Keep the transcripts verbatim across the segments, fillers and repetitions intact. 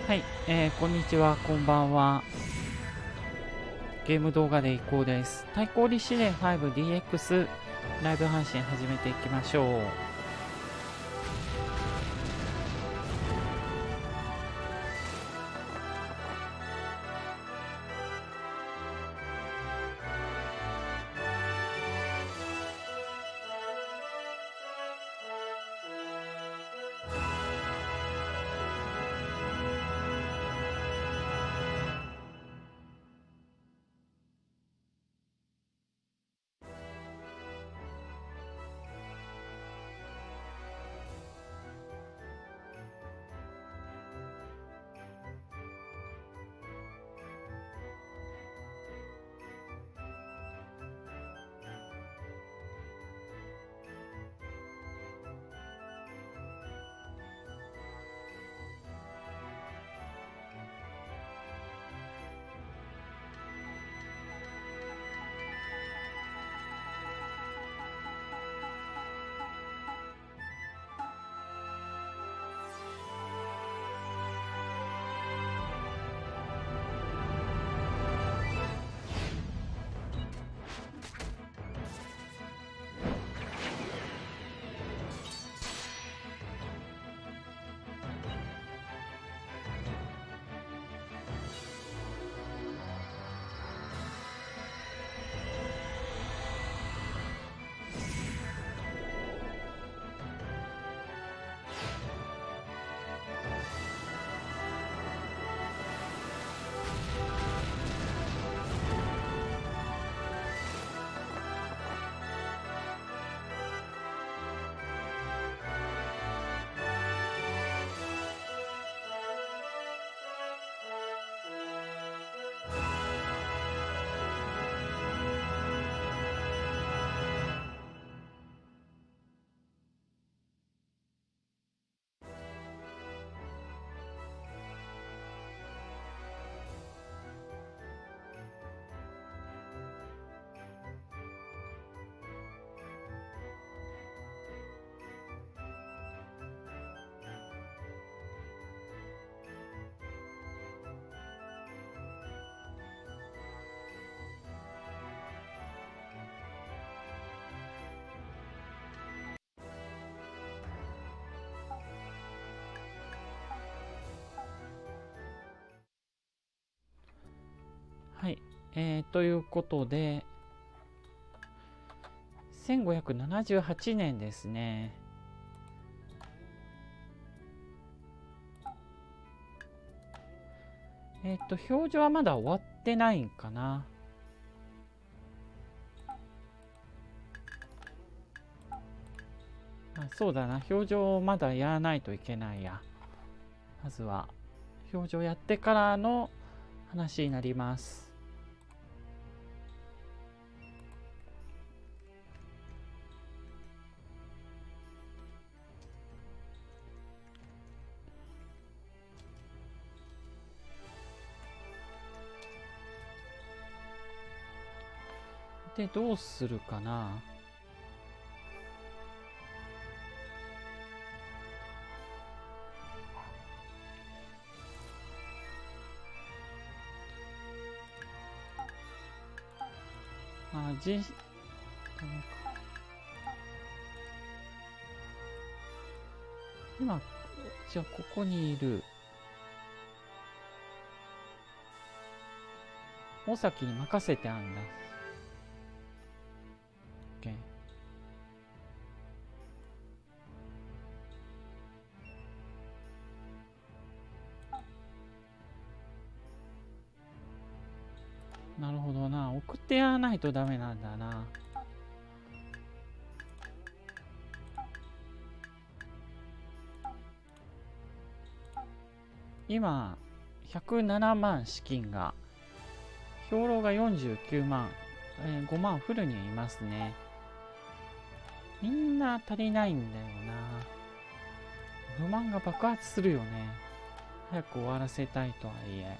はい、えー、こんにちは、こんばんは。ゲーム動画で移行です。対抗立志伝 ファイブディーエックス ライブ配信始めていきましょう。はい、えー、ということで、せんごひゃくななじゅうはちねんですね。えっ、ー、と、表示はまだ終わってないんかな。あ、そうだな、表情まだやらないといけないや。まずは、表情やってからの話になります。で、どうするかな。あ、じ、ダメか。今、じゃあここにいる。大崎に任せてあんだ。OK。なるほどな。送ってやらないとダメなんだな。今、ひゃくななまん資金が、兵糧がよんじゅうきゅうまん、えー、ごまんフルにいますね。みんな足りないんだよな。不満が爆発するよね。早く終わらせたいとはいえ。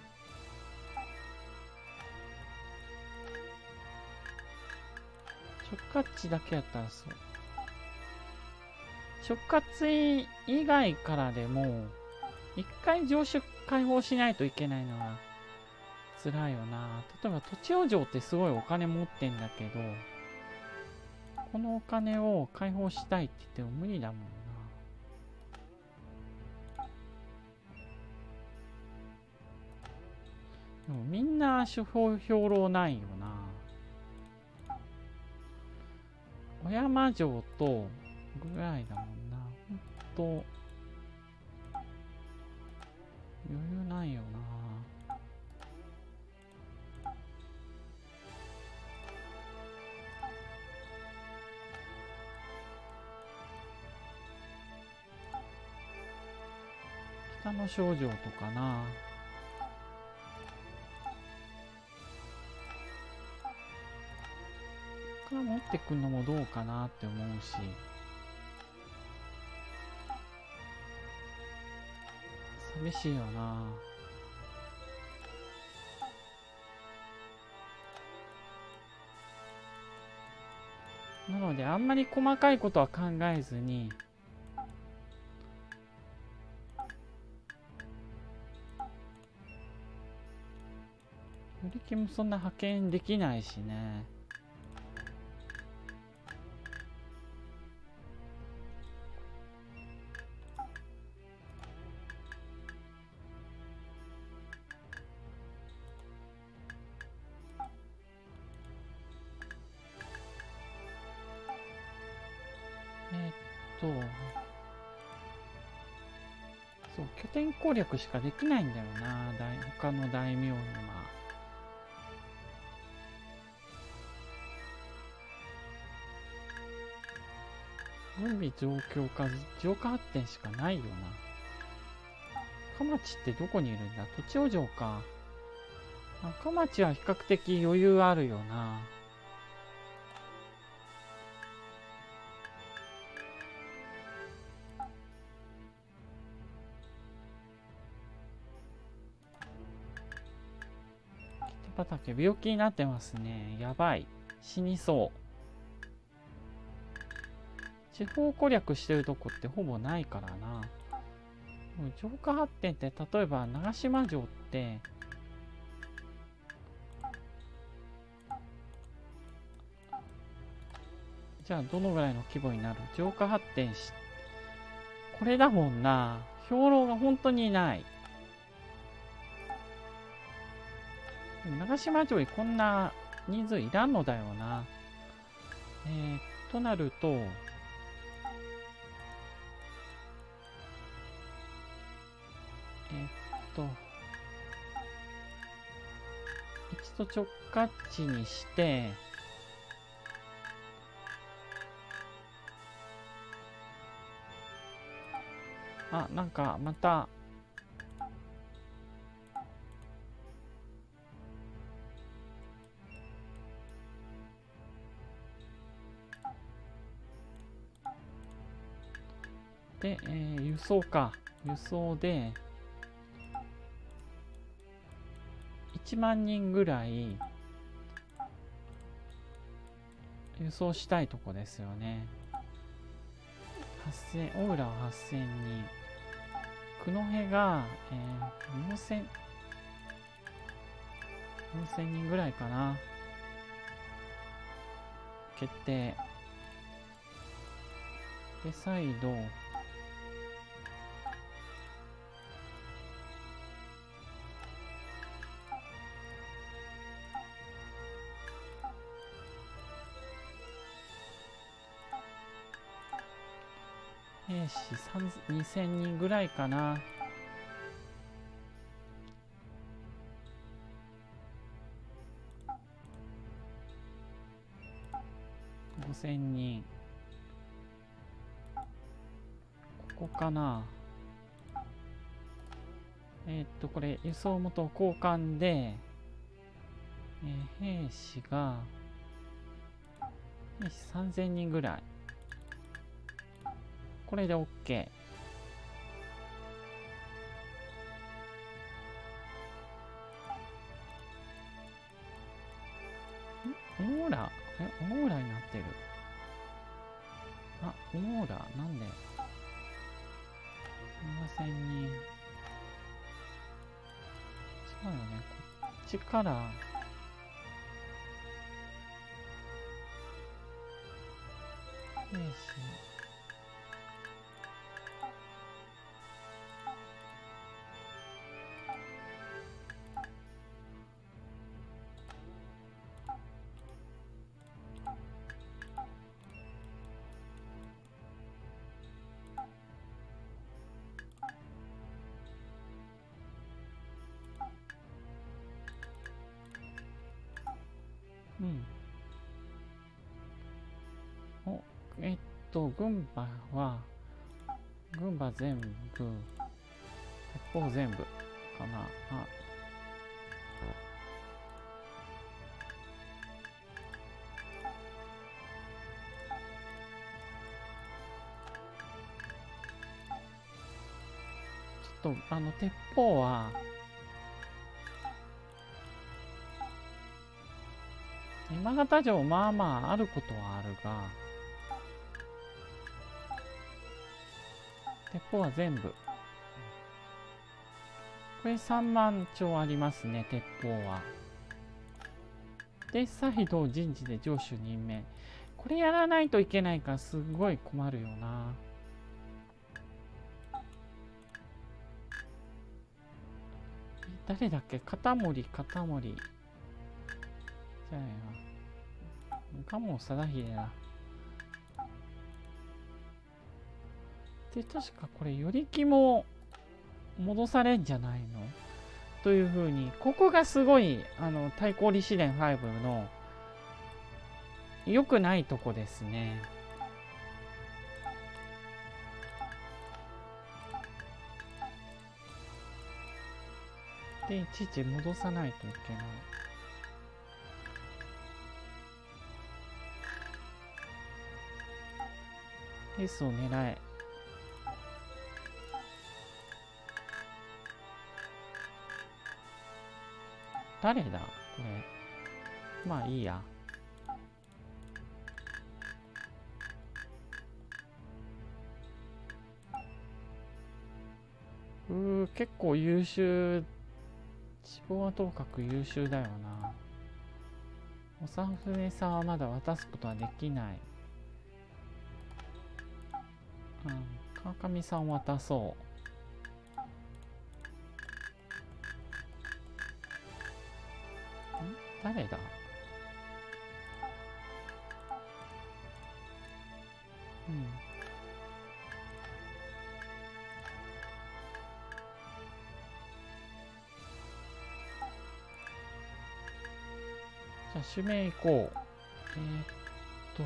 直轄地だけやったらそう。直轄以外からでも一回城主解放しないといけないのが辛いよな。例えば土地王城ってすごいお金持ってんだけど、このお金を解放したいって言っても無理だもんな。でもみんな手法兵糧ないよな。小山城とぐらいだもんな。ほんと余裕ないよな。北の少女とかな。これ持ってくのもどうかなって思うし。寂しいよな。なのであんまり細かいことは考えずに、よりきもそんな派遣できないしね。えーっとそう拠点攻略しかできないんだよな、大他の大名には。軍備増強か浄化発展しかないよな。赤町ってどこにいるんだ。土地王城か。赤町は比較的余裕あるよな。北畠病気になってますね。やばい。死にそう。地方攻略してるとこってほぼないからな。浄化発展って例えば長島城ってじゃあどのぐらいの規模になる。浄化発展しこれだもんな。兵糧が本当にない。でも長島城にこんな人数いらんのだよな。えー、となるとえー、っと一度直轄地にしてあ、なんかまたで、えー、輸送か輸送でいちまんにんぐらい輸送したいとこですよね。はっせん、オーラははっせんにん、九戸が、えー、よんせん、よんせんにんぐらいかな。決定で再度兵士にせんにんぐらいかな。ごせんにん。ここかな。えー、っとこれ輸送元交換で、えー、兵士が兵士さんぜんにんぐらい。これで OK。んオーラえオーラになってる。あオーラなんでななせんにんそうよね、こっちから。兵士。うん。お、えっと、軍馬は、軍馬全部、鉄砲全部かな。あ、ちょっと、あの、鉄砲は、山形城、まあまああることはあるが、鉄砲は全部。これさんまん丁ありますね、鉄砲は。で、再度人事で城主任命。これやらないといけないからすごい困るよな。誰だっけ、片森、片森。じゃあよ。蒲生貞秀だ。で、確かこれ、与力も戻されんじゃないのというふうに、ここがすごい、あの、対抗李試練ごの良くないとこですね。で、いちいち戻さないといけない。エースを狙え。誰だこれ。まあいいや。うー、結構優秀。志望はともかく優秀だよな。おさふねさんはまだ渡すことはできない。うん、川上さんを渡そう。ん誰だ。うん。じゃあ指名行こう。えー、っと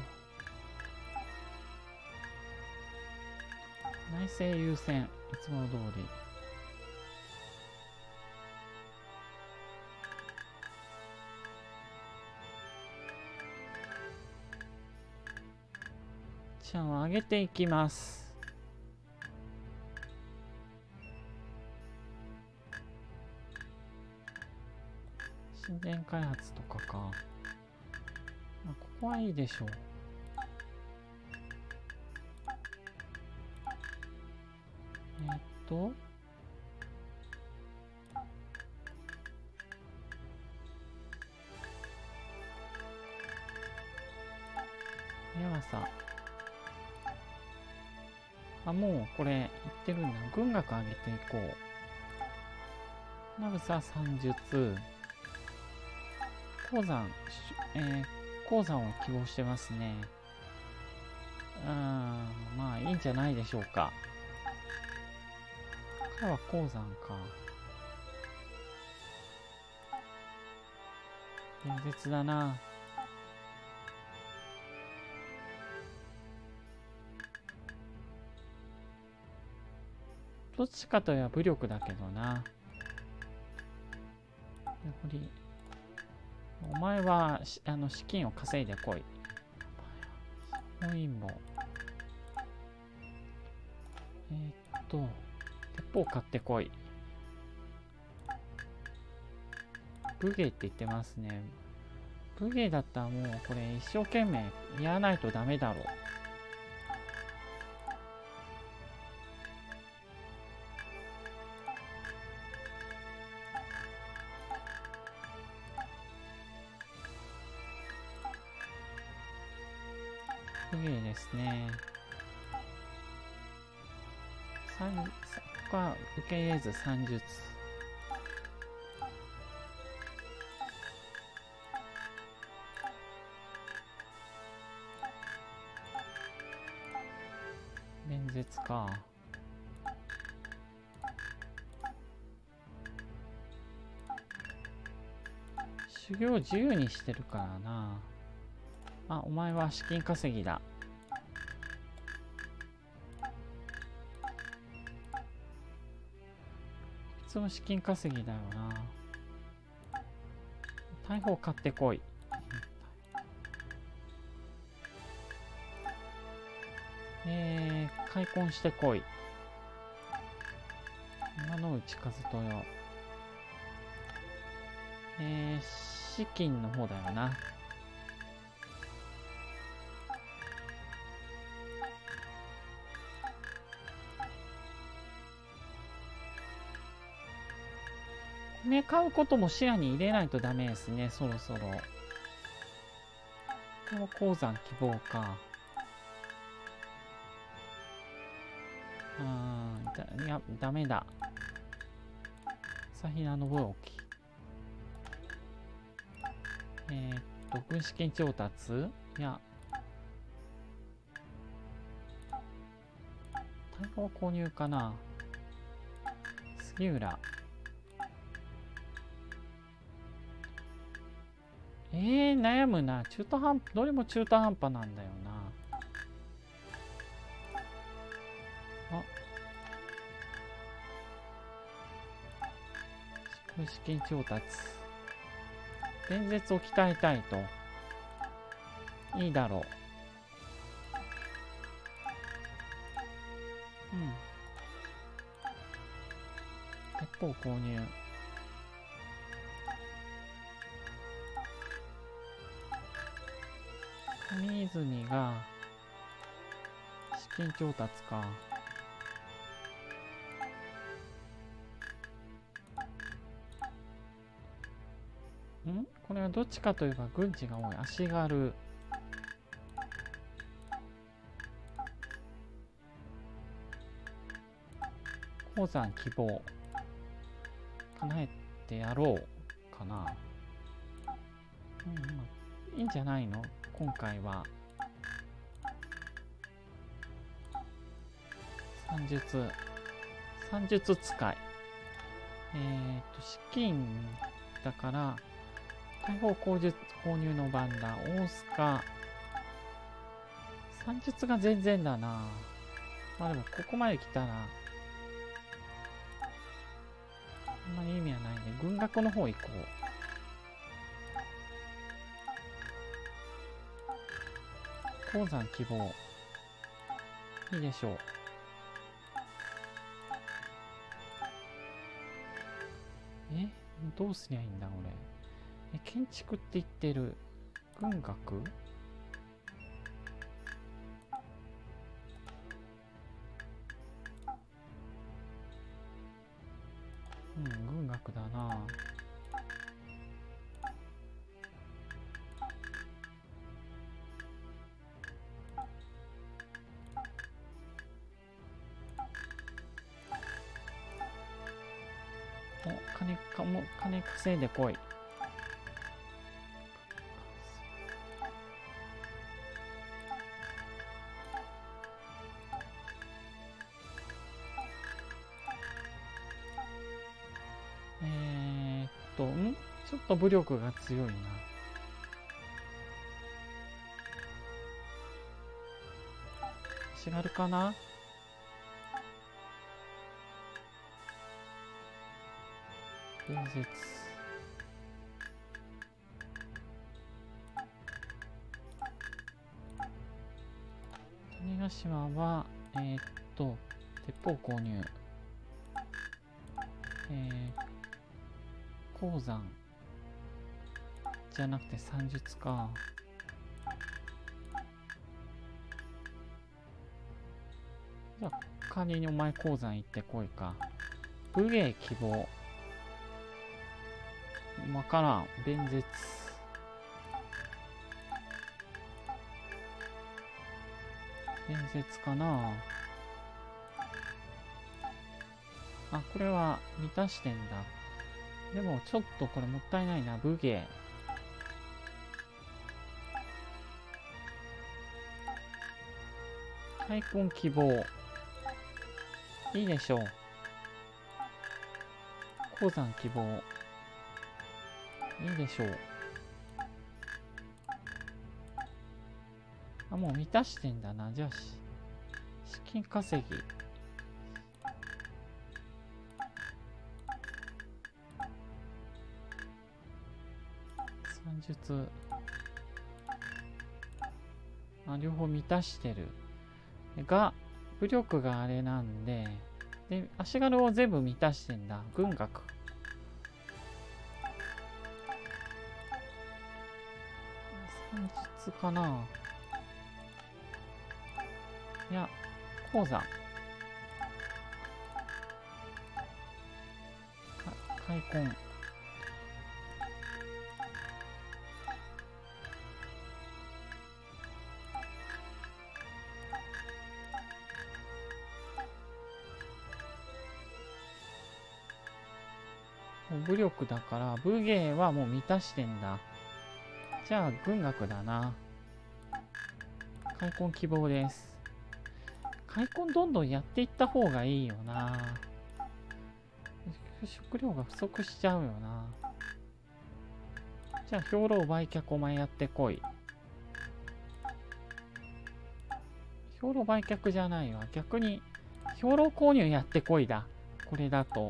内政優先、いつも通り。じゃあ上げていきます。新田開発とかか。あ、ここはいいでしょう。えー、っと山さ。あ、もうこれ言ってるんだ。軍学上げていこう。なぶさ算術。鉱山、えー、鉱山を希望してますね。うん、まあいいんじゃないでしょうか。彼は鉱山か。伝説だな。どっちかといえば武力だけどな。やっぱりお前はあの資金を稼いでこい。本陰謀。えー、っと鉄砲買ってこい。武芸って言ってますね。武芸だったらもうこれ一生懸命やらないとダメだろう。 武芸ですね。三ここは受け入れず算術。弁舌か。修行自由にしてるからな。あ、お前は資金稼ぎだ。いつも資金稼ぎだよな。大砲買ってこい。えー、開墾してこい。今のうち和豊。えー、資金の方だよな。米買うことも視野に入れないとダメですね、そろそろ。これも鉱山希望か。あー、だいや、ダメだ。朝比奈信興。えー、っと、軍資金調達いや、大砲購入かな。杉浦。えー、悩むな。中途半端、どれも中途半端なんだよな。あ、資金調達。伝説を鍛えたいと。いいだろう。うん。鉄砲購入。上泉が資金調達か。んこれはどっちかといえば軍事が多い。足軽。鉱山希望。叶えてやろうかな。うん、まあ、いいんじゃないの今回は。算術。算術使い。えっと、資金だから、大砲購入購入の番だ。大須賀。算術が全然だな。まあでも、ここまで来たら、あんまり意味はないね。軍学の方行こう。鉱山希望。いいでしょう。えどうすりゃいいんだ俺。え建築って言ってる。軍学うん軍学だな。お金かも金稼いでこい。えーっとんちょっと武力が強いな。足軽かな。伝説。種子島はえー、っと鉄砲購入。えー、鉱山じゃなくて算術か。じゃあ代わりにお前鉱山行ってこいか。武芸希望。わからん。弁舌。 伝説かな。あ、これは満たしてんだ。でもちょっとこれもったいないな。武芸。開墾希望。いいでしょう。鉱山希望。いいでしょう。あ、もう満たしてんだな。じゃあし、資金稼ぎ。算術。あ、両方満たしてる。が、武力があれなんで、で、足軽を全部満たしてんだ。軍学。算術かな。いや、鉱山。開墾。武力だから武芸はもう満たしてんだ。じゃあ軍学だな。開墾希望です。開墾どんどんやっていった方がいいよな。食料が不足しちゃうよな。じゃあ兵糧売却お前やってこい。兵糧売却じゃないわ。逆に兵糧購入やってこいだ。これだと。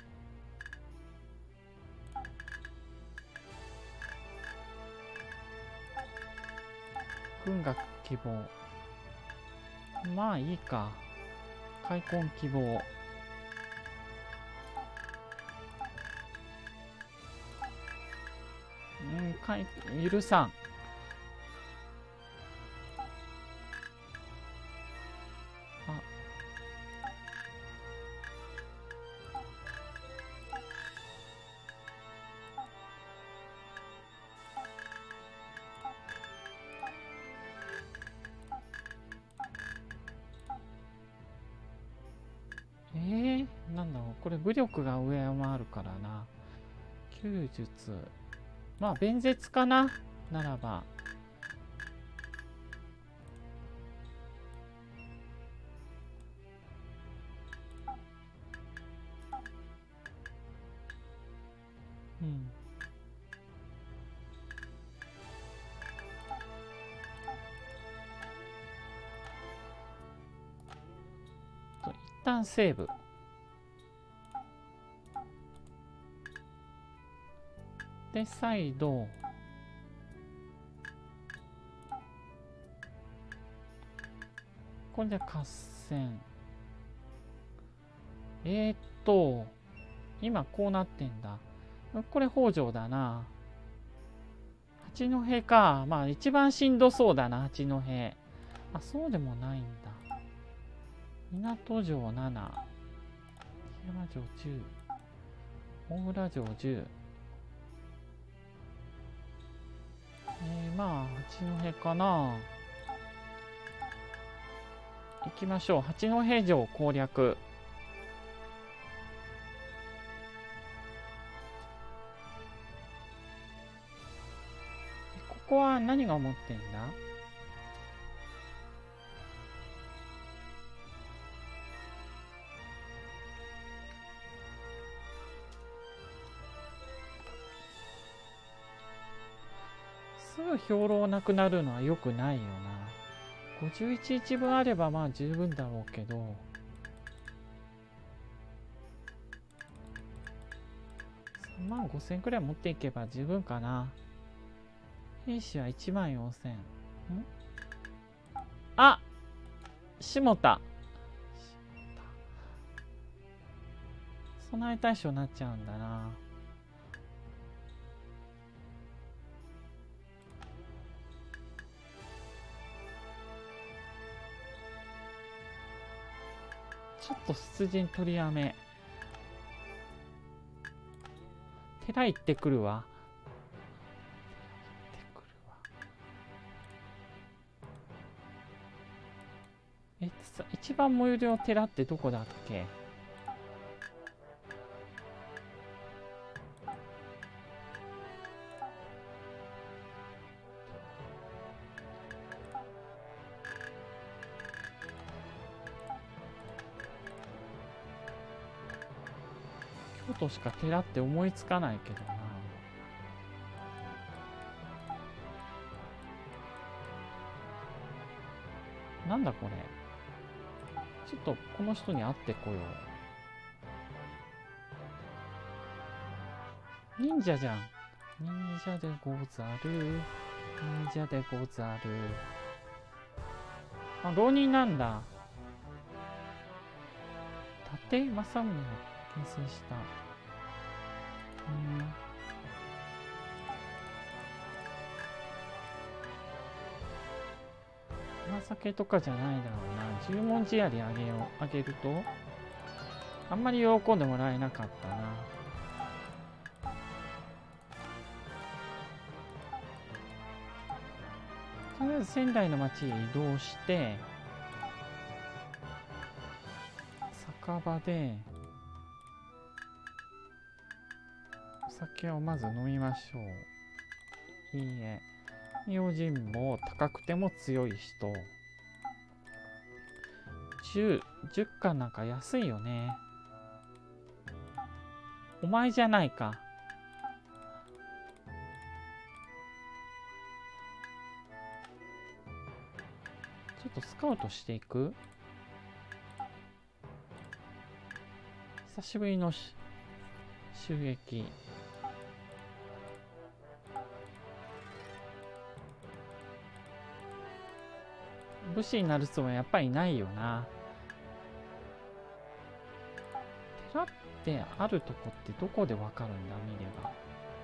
軍学希望。まあいいか。開墾希望。うん、かい、許さん。あ。えー、なんだろう。これ武力が上回るからな。弓術。まあ、弁舌かなならば。うん。と、一旦セーブ。で、再度。これで合戦。えー、っと、今こうなってんだ。これ北条だな。八戸か。まあ一番しんどそうだな、八戸。あ、そうでもないんだ。港城なな。檜山城じゅう。大浦城じゅう。えー、まあ八戸かな。行きましょう。八戸城攻略。ここは何が持ってんだ？すぐ兵糧なくなるのは良くないよな。ごじゅういち日分あればまあ十分だろうけど。さんまんごせんくらい持っていけば十分かな。兵士はいちまんよんせん。んあ、下田。備え対象になっちゃうんだな。ちょっと出陣取りやめ。寺行ってくるわ。行ってくるわ。 一番最寄りの寺ってどこだっけ？京都しか寺って思いつかないけどな。なんだこれ。ちょっとこの人に会ってこよう。忍者じゃん。忍者でござる。忍者でござる。あ、浪人なんだ。伊達政宗が形成した。うん。甘酒とかじゃないだろうな。十文字槍あげよう。あげるとあんまり喜んでもらえなかったな。とりあえず仙台の町へ移動して、酒場でお酒をまず飲みましょう。いいえ。用心棒、高くても強い人。じゅう、じゅっかんなんか安いよね。お前じゃないか。ちょっとスカウトしていく。久しぶりの襲撃。武士になるつもりはやっぱりないよな。寺ってあるとこってどこでわかるんだ、見れば。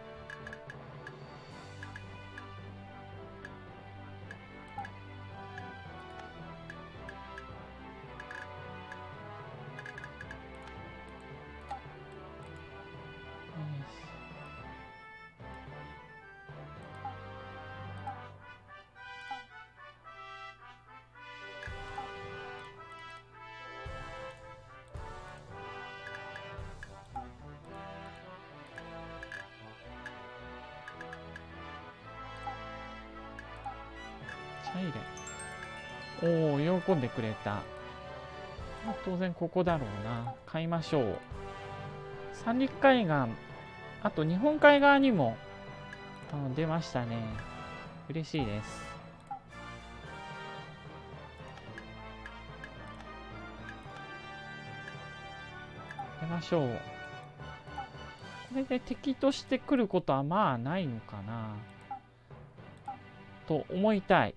おお、喜んでくれた。当然ここだろうな。買いましょう。三陸海岸、あと日本海側にもあの出ましたね。嬉しいです。出ましょう。これで敵として来ることはまあないのかなと思いたい。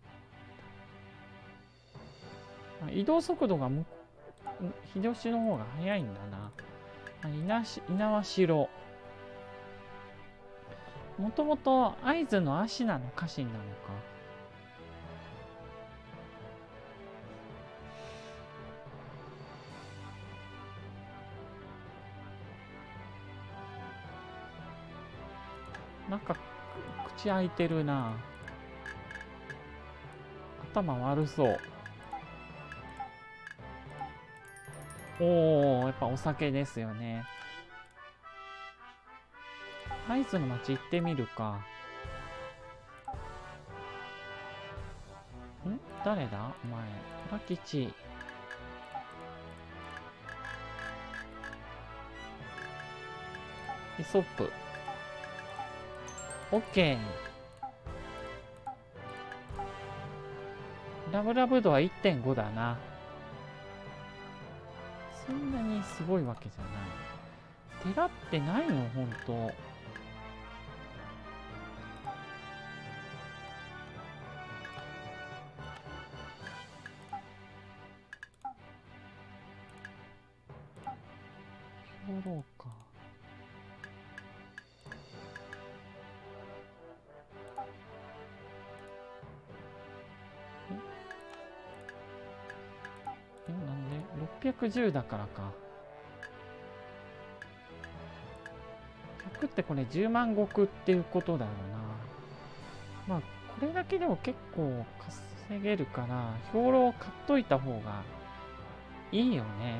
移動速度がむ秀吉の方が速いんだな。猪苗代。もともと会津の芦名の家臣なのか。なんか口開いてるな。頭悪そう。おお、やっぱお酒ですよね。会津の町行ってみるか。ん誰だお前。虎吉。イソップ。オッケー。ラブラブ度は いってんご だな。そんなにすごいわけじゃない。寺ってないのほんと。兵糧か。えなんでろっぴゃくじゅうだからか。ひゃくってこれじゅうまん石っていうことだろうな。まあこれだけでも結構稼げるから兵糧を買っといた方がいいよね。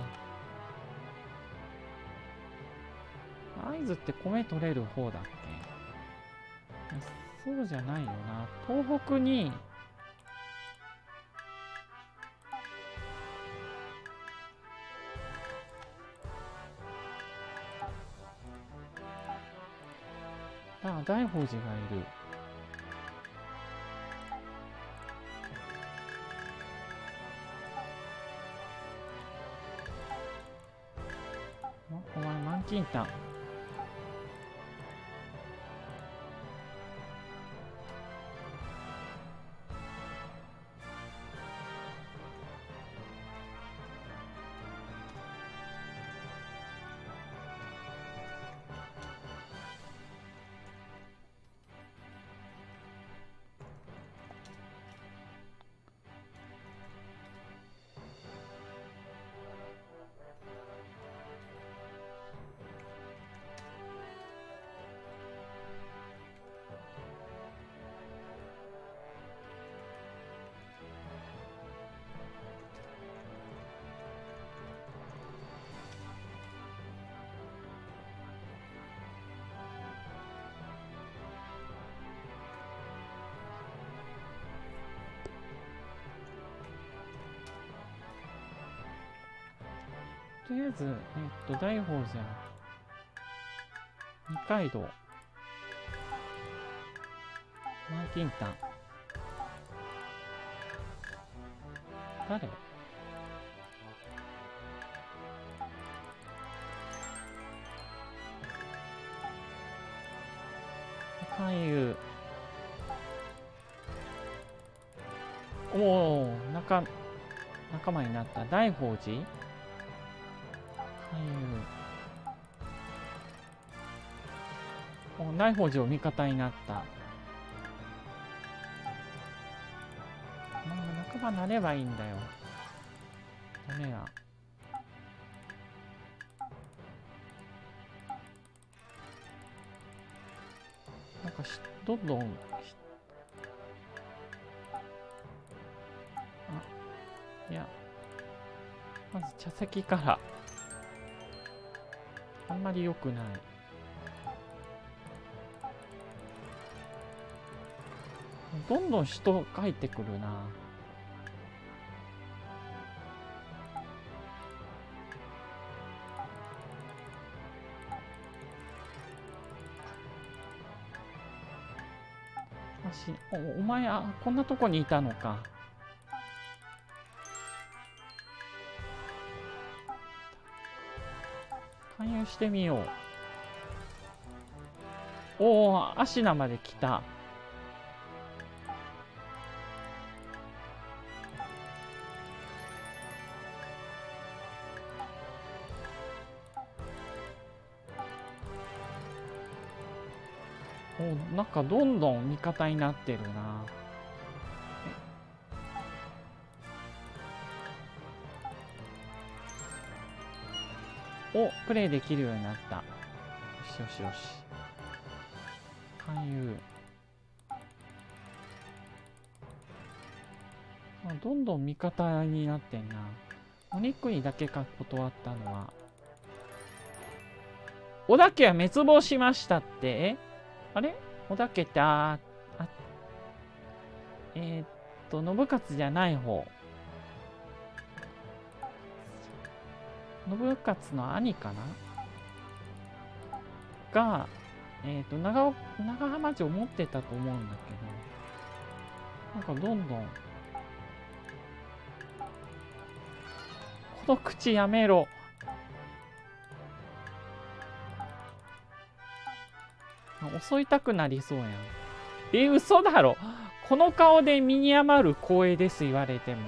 会津って米取れる方だっけ？そうじゃないよな。東北にああ、大宝寺がいる。お前満金丹。とりあえず、えっと、大宝寺、二階堂、満金丹。誰？勧誘。おお、仲、仲間になった。大宝寺？お、大宝寺を味方になった。なんか仲間なればいいんだよ。ダメや。なんかしどんどんあ、いや、まず茶席からあんまり良くない。どんどん人帰ってくるな。お, お前あこんなとこにいたのか。勧誘してみよう。おお、芦名まで来た。お、なんかどんどん味方になってるな。お、プレイできるようになった。よしよしよし。勧誘。あ、どんどん味方になってんな。お肉にだけか断ったのは。織田家は滅亡しましたって。えあれ織田家ってあーあ、えー、っと、信勝じゃない方。信勝の兄かなが、えー、っと長、長浜城持ってたと思うんだけど、なんかどんどん、この口やめろ。襲いたくなりそうやん。え、嘘だろ。この顔で身に余る光栄です言われても。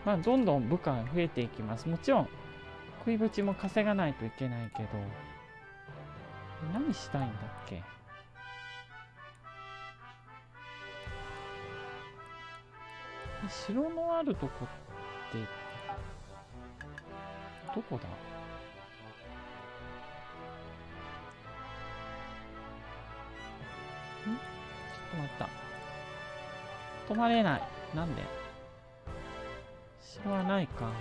まあどんどん部下が増えていきます。もちろん食いぶちも稼がないといけないけど、何したいんだっけ。城のあるとこってどこだ。んちょっと待った、止まれない。なんで。城はないか。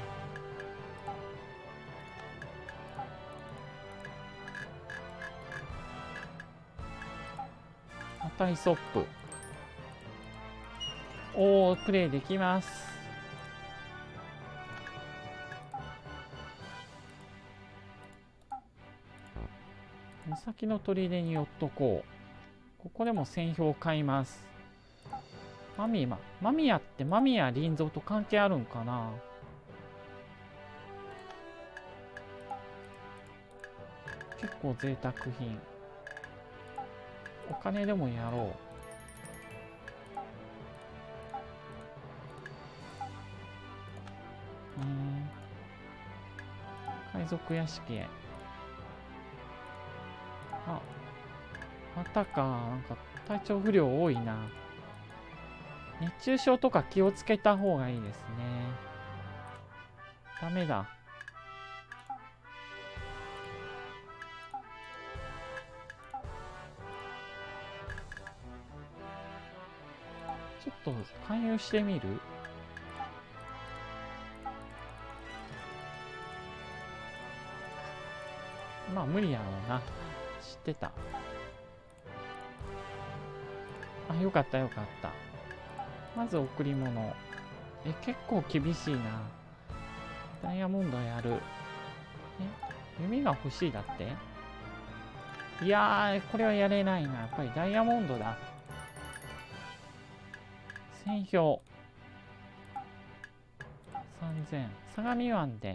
またイソップ。おお、プレイできます。岬の砦に寄っとこう。ここでも戦票を買います。マミママミヤってマミヤ林蔵と関係あるんかな。結構贅沢品。お金でもやろう。うん海賊屋敷へ。あ、またか。なんか体調不良多いな。熱中症とか気をつけた方がいいですね。ダメだ。ちょっと勧誘してみる。まあ無理やろうな。知ってた。あ、よかったよかった。まず贈り物。え、結構厳しいな。ダイヤモンドやる。え、弓が欲しいだって。いやー、これはやれないな。やっぱりダイヤモンドだ。戦票さんぜん。相模湾で。も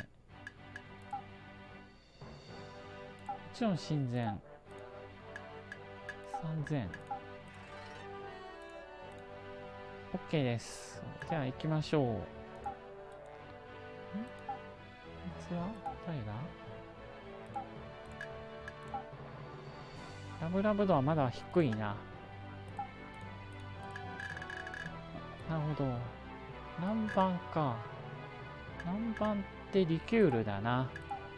ちろん親善さんぜん。 OK です。じゃあ行きましょう。んこいつは誰だ。ラブラブ度はまだ低いな。なるほど。何番か。何番ってリキュールだな。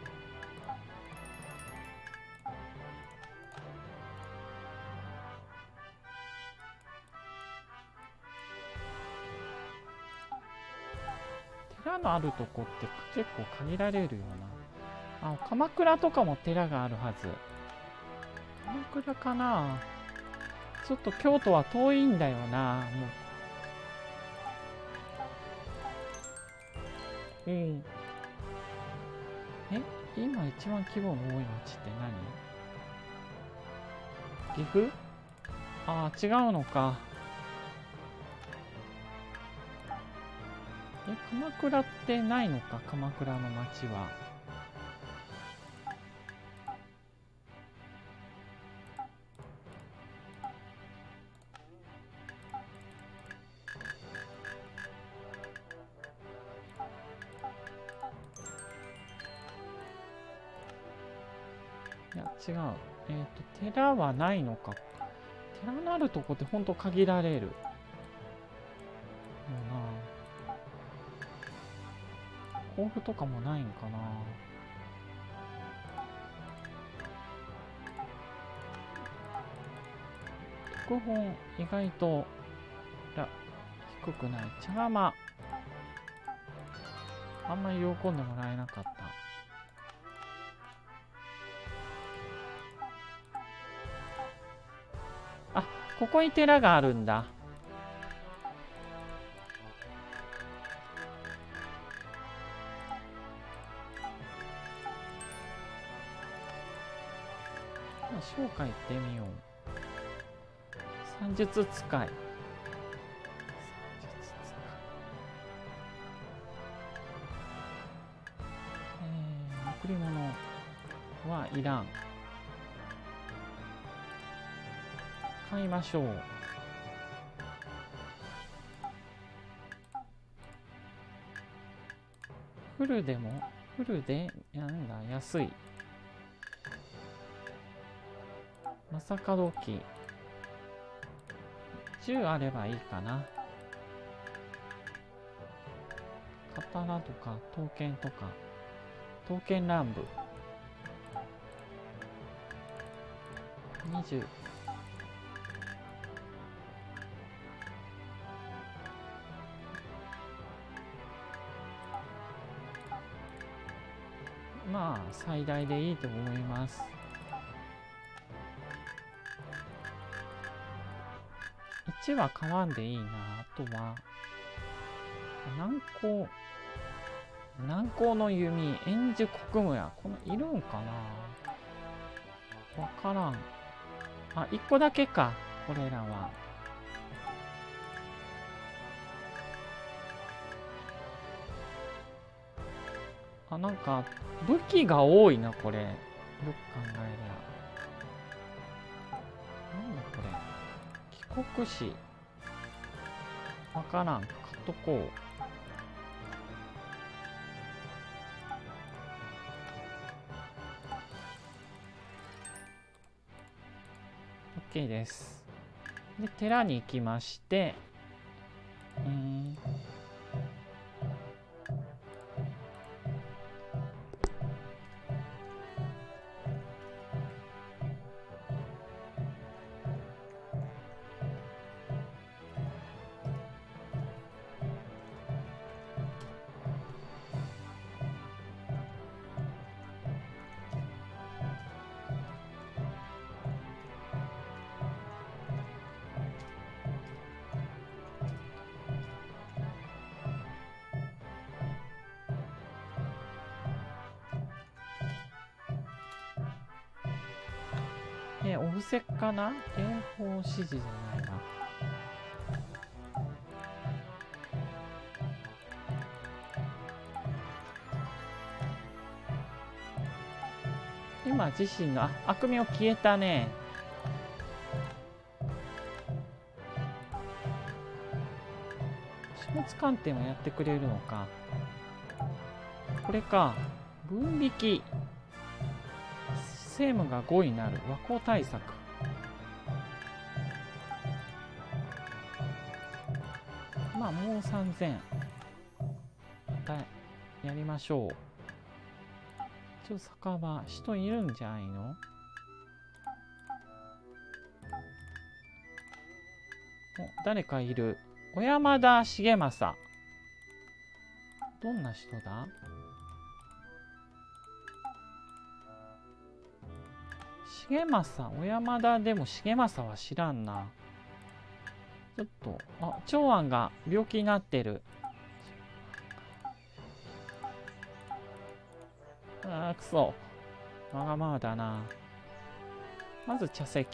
寺のあるとこって結構限られるよな。あ、鎌倉とかも寺があるはず。鎌倉かな。ちょっと京都は遠いんだよな。もう。うん。え、今一番規模の多い町って何？岐阜？ああ、違うのか。え、鎌倉ってないのか、鎌倉の町は。いや、違う。えっと、寺はないのか。寺のあるとこってほんと限られる。もうな。甲府とかもないんかな。特本意外とら低くない。茶釜あんまり喜んでもらえなかった。あ、ここに寺があるんだ。紹介行ってみよう。算術使い。算術使い。えー、贈り物はいらん。買いましょう。 フルでもフルでなんだ安い。まさか時じゅうあればいいかな。刀とか刀剣とか刀剣乱舞にじゅう。まあ最大でいいと思います。いちは買わんでいいな。あとは南高南高の弓円寿国務やこのいるんかな、わからん。あ、いっこだけかこれらは。あ、なんか武器が多いなこれ。よく考えりゃ。なんだこれ、帰国史わからん。買っとこう。OK です。で寺に行きまして、うーんえお布施かな。霊峰指示じゃないな。今自身のあ悪名消えたね。始末鑑定もやってくれるのか。これか。分引き政務がごいになる和光対策。まあもうさんぜんやりましょう。一応酒場人いるんじゃないの。お誰かいる。小山田重政。どんな人だ。重政、小山田でも重政は知らんな。ちょっと、あ、長安が病気になってる。あーくそ。わがままだな。まず茶席。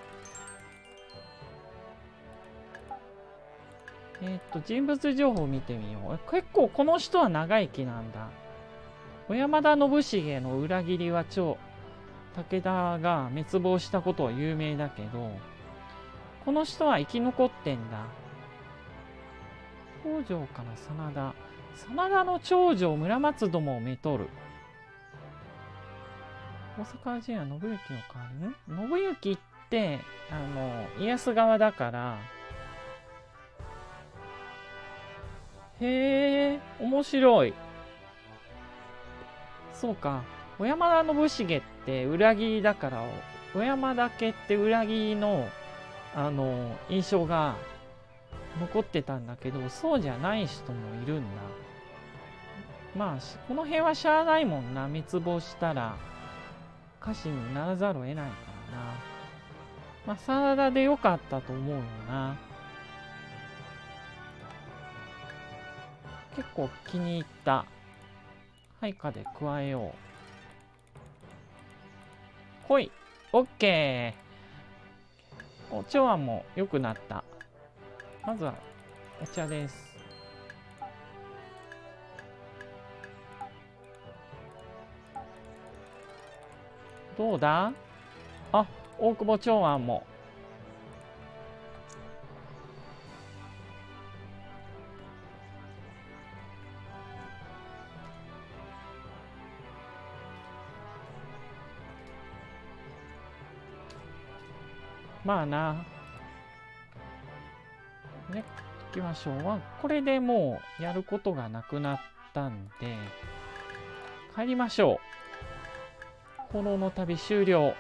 えっと、人物情報を見てみよう。結構この人は長生きなんだ。小山田信繁の裏切りは超武田が滅亡したことは有名だけど、この人は生き残ってんだ。北条から真田。真田の長女村松どもをめとる。大阪人は信行の代わりん信行ってあの家康側だから。へえ面白い。そうか、小山田信繁って裏切りだから、小山田家って裏切りのあの印象が残ってたんだけど、そうじゃない人もいるんだ。まあこの辺はしゃあないもんな。滅亡したら家臣にならざるを得ないからな。まあ真田でよかったと思うよな。結構気に入った。配下で加えよう。ほい。オッケー。お茶碗も良くなった。まずはお茶です。どうだ。あ、大久保長安も。 まあな。ね、行きましょう。まあ、これでもうやることがなくなったんで、帰りましょう。炎の旅終了。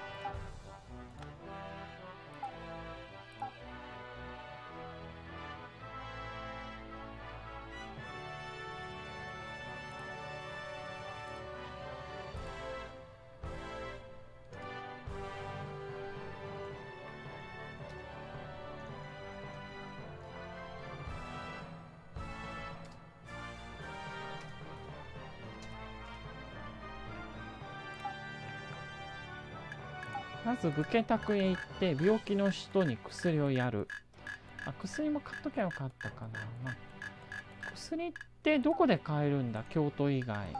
まず武家宅へ行って病気の人に薬をやる。あ、薬も買っときゃよかったかな。まあ、薬ってどこで買えるんだ、京都以外。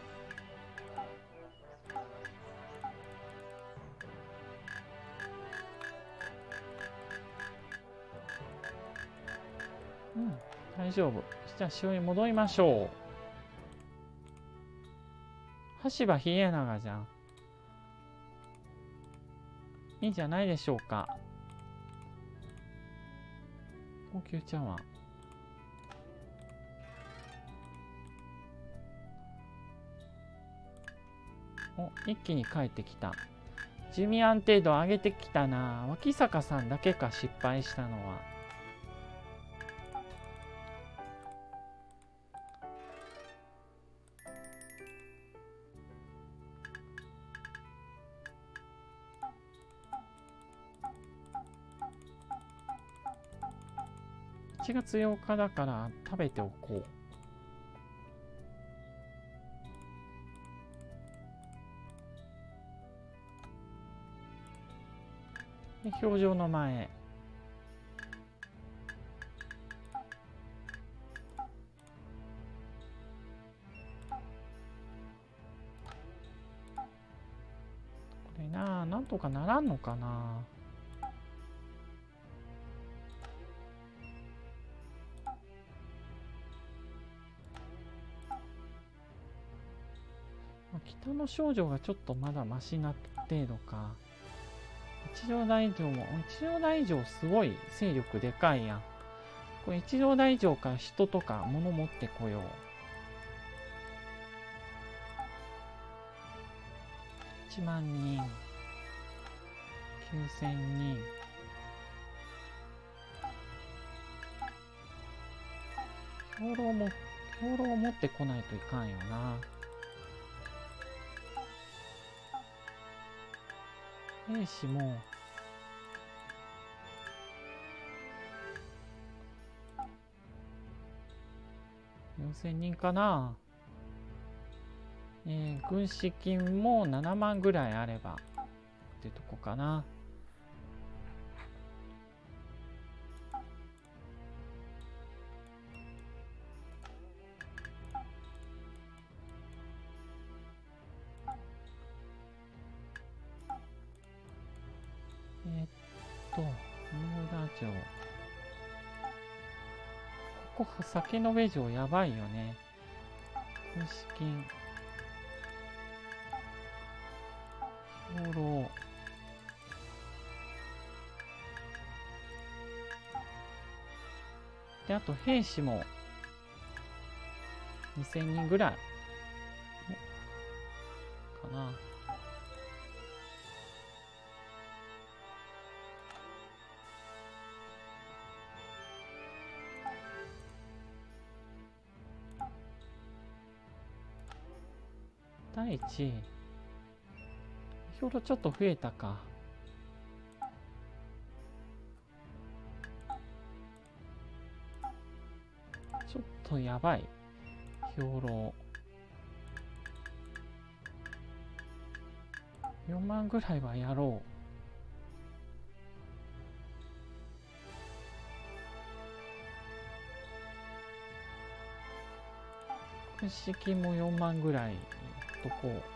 うん、大丈夫。じゃあ塩に戻りましょう。羽柴秀長じゃん。いいんじゃないでしょうか。高級茶碗。お、一気に帰ってきた。地味安定度上げてきたな。脇坂さんだけか、失敗したのは。いちがつようかだから食べておこう。で、表情の前。これなあ、なんとかならんのかな。北の少女がちょっとまだマシな程度か。一条大城も、一条大城すごい勢力でかいやん。これ一条大城から人とか物持ってこよう。いちまんにん。きゅうせんにん。兵糧も、兵糧を持ってこないといかんよな。兵士もよんせんにんかな。えー、軍資金もななまんぐらいあればってとこかな。えー、っと、野村城。ここ、酒の上城やばいよね。軍資金。兵糧。で、あと兵士もにせんにんぐらいかな。第一位。兵糧ちょっと増えたか。ちょっとやばい。兵糧。よんまんぐらいはやろう。軍資金もよんまんぐらいとこう。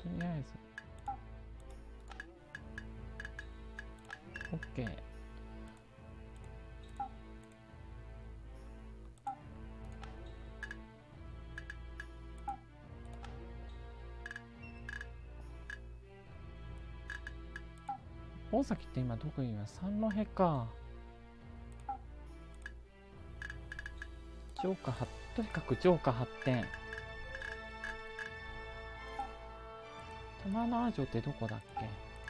とりあえず OK。大崎って今どこにいます？三戸か。城下発、とにかく城下発展。玉縄城ってどこだっけ？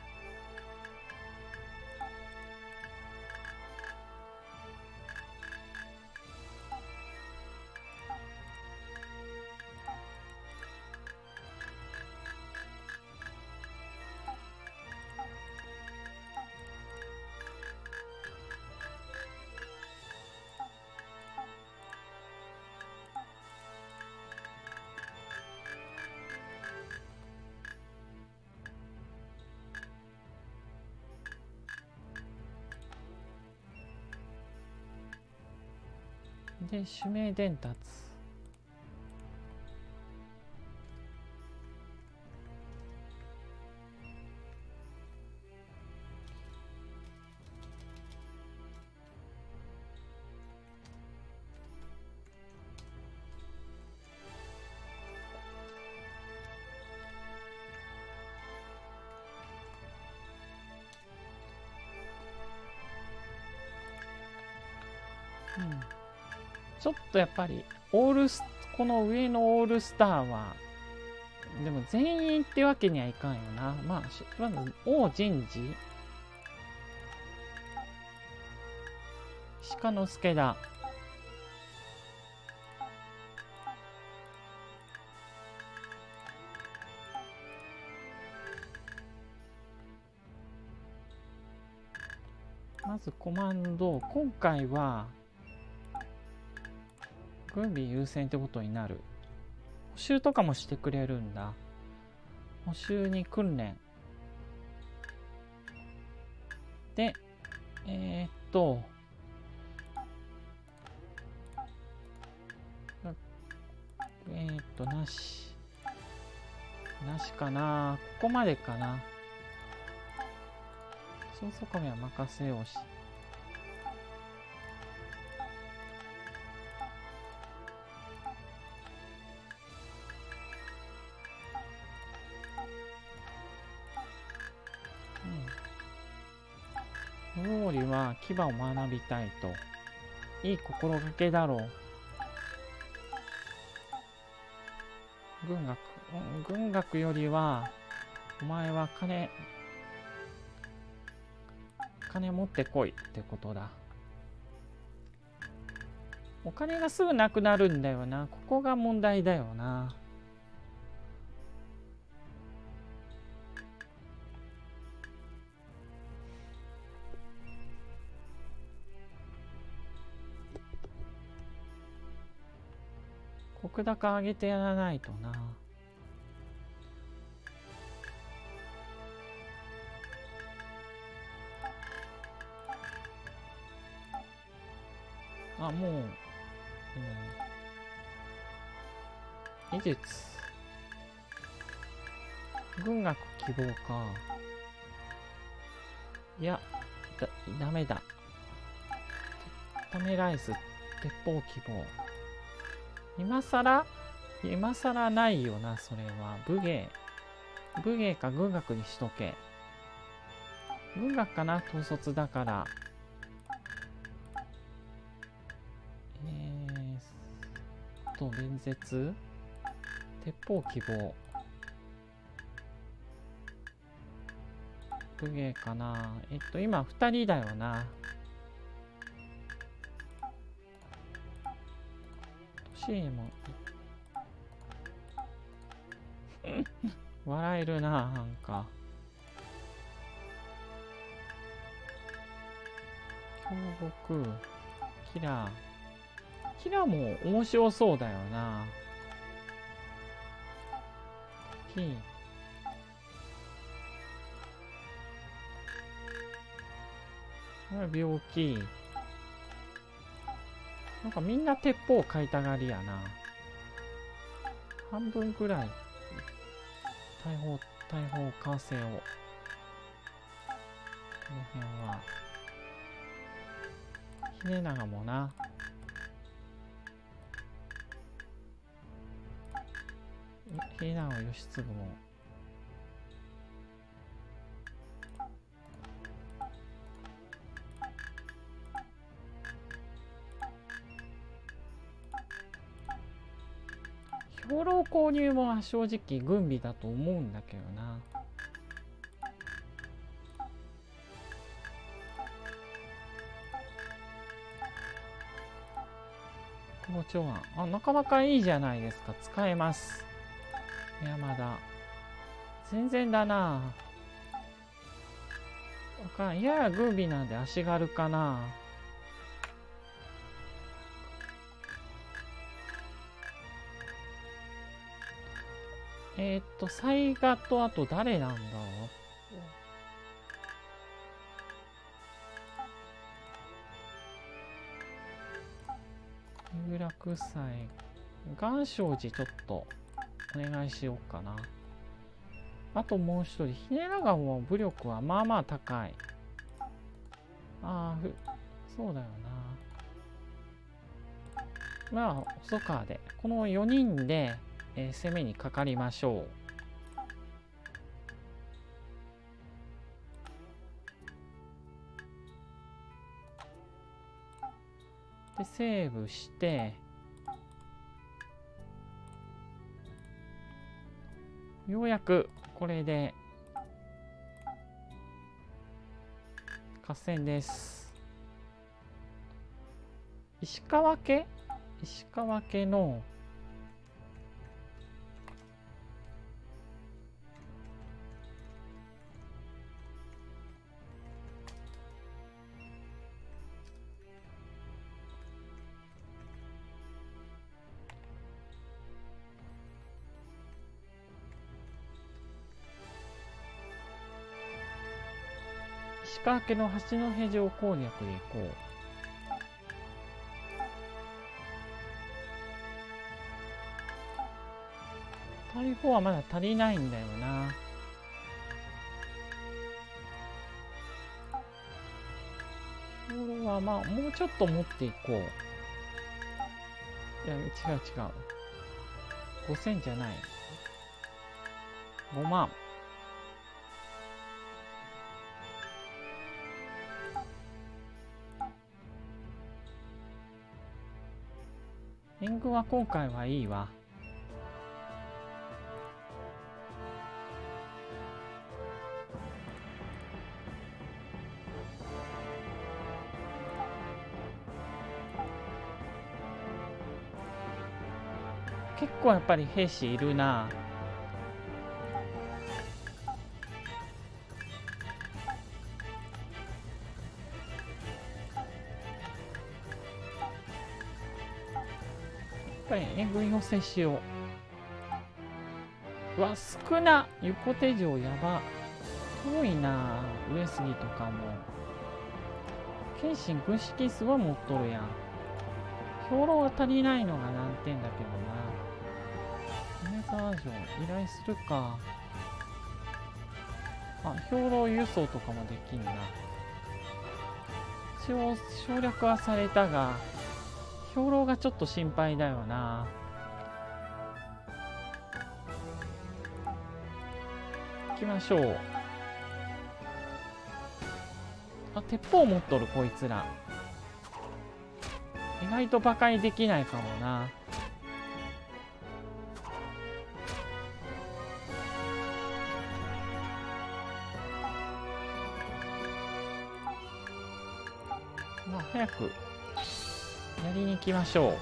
で、指名伝達。うん。ちょっとやっぱりオールスこの上のオールスターはでも全員ってわけにはいかんよな。まあまず王人事鹿之助だ。まずコマンド、今回は軍備優先ってことになる。補習とかもしてくれるんだ。補習に訓練。で、えー、っと、えー、っと、なし。なしかな。ここまでかな。そうそこには任せようし。料理は牙を学びたいと。いい心がけだろう。軍学、うん、軍学よりはお前は金金持ってこいってことだ。お金がすぐなくなるんだよな。ここが問題だよな。石高上げてやらないとな。あ、もう、うん、技術軍学希望か。いやだダメだ。ためライス鉄砲希望。今さら今さらないよな。それは武芸武芸か軍学にしとけ。軍学かな、統率だから。えーと弁舌鉄砲希望武芸かな。えっと今ふたりだよな。年も笑えるな。なんか京極キラーキラーも面白そうだよな。キ病気なんかみんな鉄砲買いたがりやな。半分くらい大砲大砲完成を。この辺は秀長もな、秀長義継も兵糧購入も正直軍備だと思うんだけどな。久保長安、あ、なかなかいいじゃないですか。使えます。山田全然だな。わかん、やや軍備なんで足軽かな。えー、っと雑賀とあと誰なんだ。有楽祭、岩正寺ちょっとお願いしようかな。あともう一人、秀長も武力はまあまあ高い。ああ、そうだよな。まあ細川でこのよにんで、えー、攻めにかかりましょう。でセーブしてようやくこれで合戦です。石川家石川家の石川家の八戸城攻略でいこう。大砲はまだ足りないんだよな。これはまあもうちょっと持っていこう。いや違う違う、ごせんじゃない、ごまん。援軍は今回はいいわ。結構やっぱり兵士いるな。やっぱり援軍要請しよう。うわ少な。横手城やば。遠いな。上杉とかも謙信軍資金すごい持っとるやん。兵糧が足りないのが難点だけどな。米沢城依頼するか。あ、兵糧輸送とかもできんな。一応省略はされたが兵糧がちょっと心配だよな。行きましょう。あ、鉄砲持っとるこいつら。意外とバカにできないかもな。まあ早くやりに行きましょう。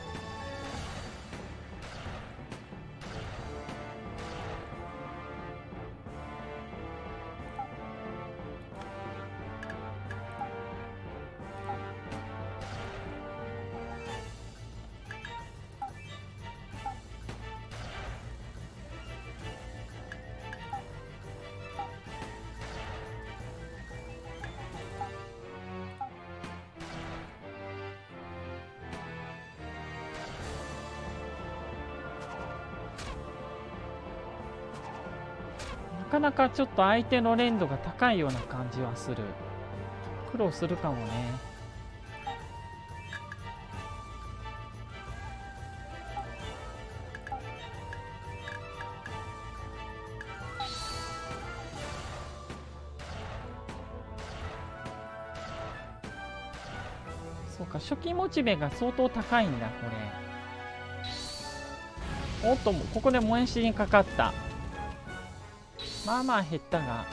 かなかちょっと相手の連度が高いような感じはする。苦労するかもね。そうか、初期モチベが相当高いんだこれ。おっと、ここで燃やしにかかった。まあまあ減ったが。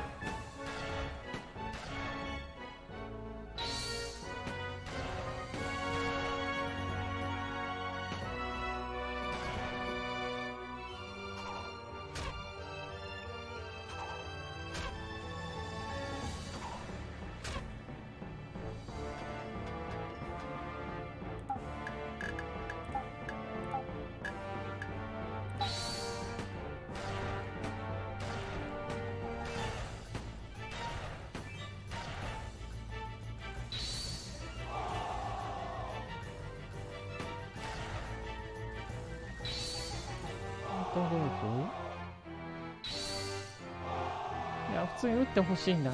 どうぞ。いや、普通に打ってほしいんだな。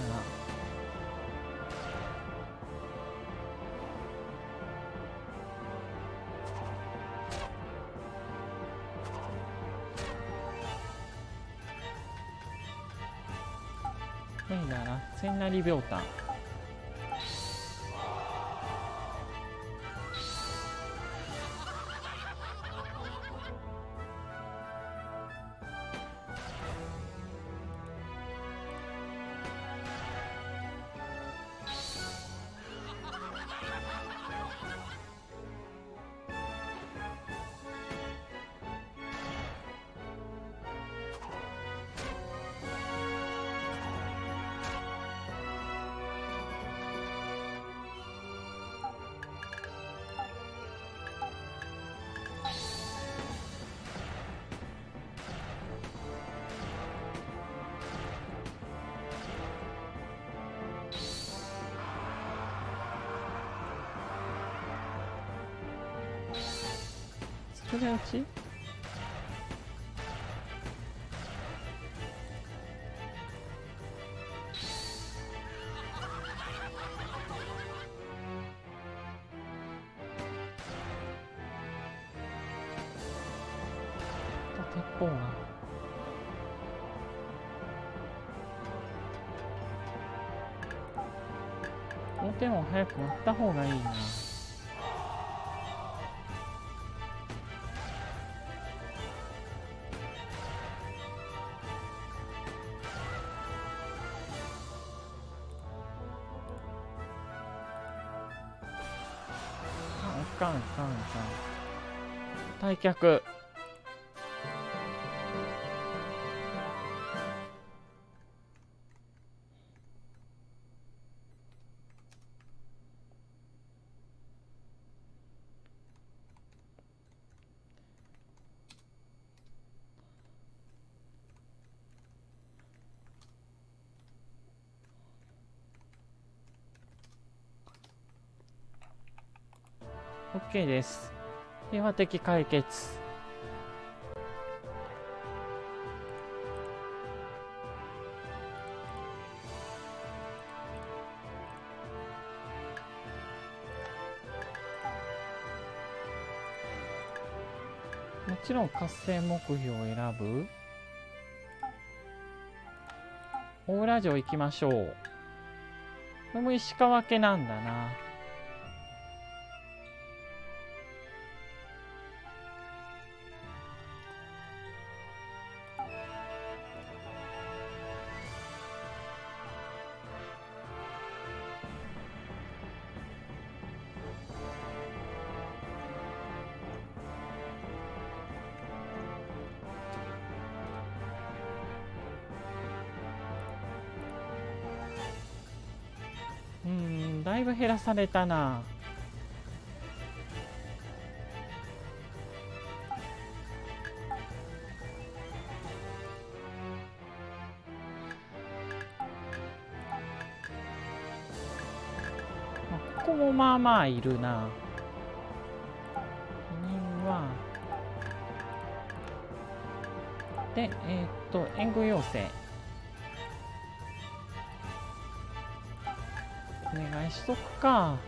無理だな。千成秒単。それ打ち鉄砲がこの手も早く割った方がいいな。いかんいかんいかん。退却。OK です。平和的解決。もちろん活性目標を選ぶ。大浦城行きましょう。これも石川家なんだな。うーん、だいぶ減らされたな。まあ、ここもまあまあいるな。人はで、えー、っと援軍要請。 お願いしとくか。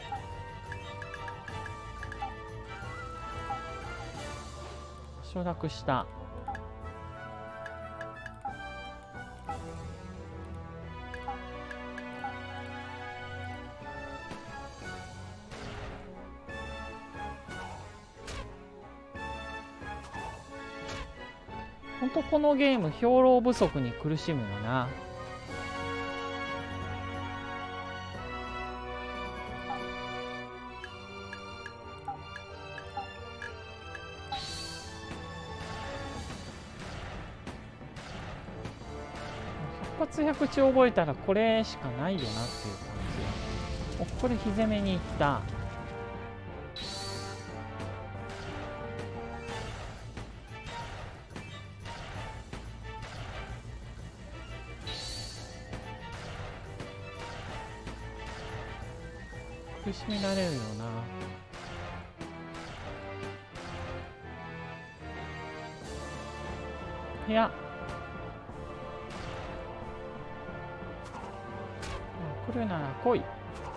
承諾した。ほんとこのゲーム兵糧不足に苦しむよな。百発百中覚えたらこれしかないよなっていう感じ。お、これ火攻めに行った。苦しめられるよな。いや、来るなら来い。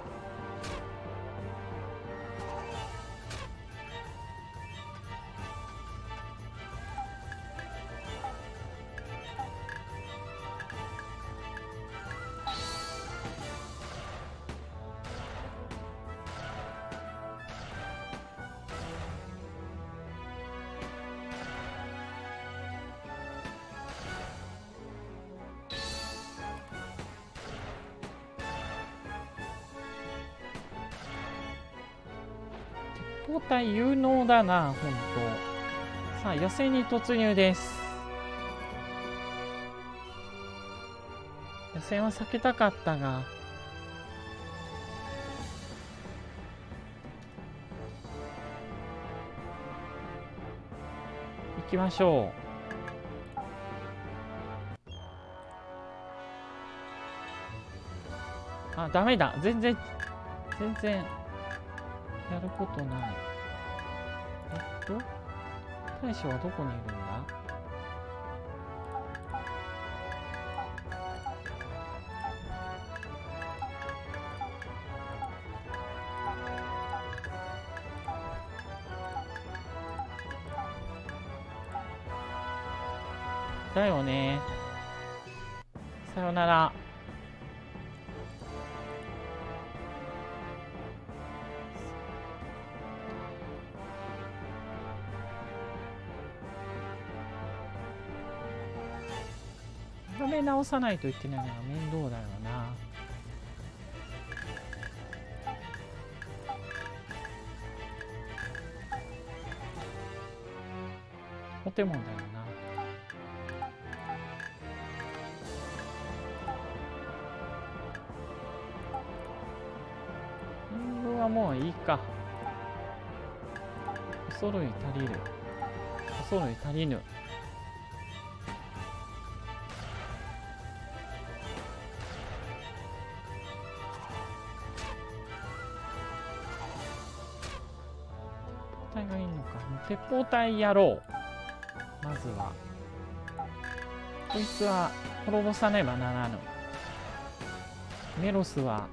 交代有能だな、ほんと。さあ、野戦に突入です。野戦は避けたかったが。行きましょう。あ、ダメだ。全然、全然、やることない。えっと、大将はどこにいるんだ？だよね。さよなら。やめ直さないといけないのが面倒だよな。お手もんだよな。援軍はもういいか。お揃い足りる。お揃い足りぬ。がいいのか。鉄砲隊やろう。まずはこいつは滅ぼさねばならぬ。メロスは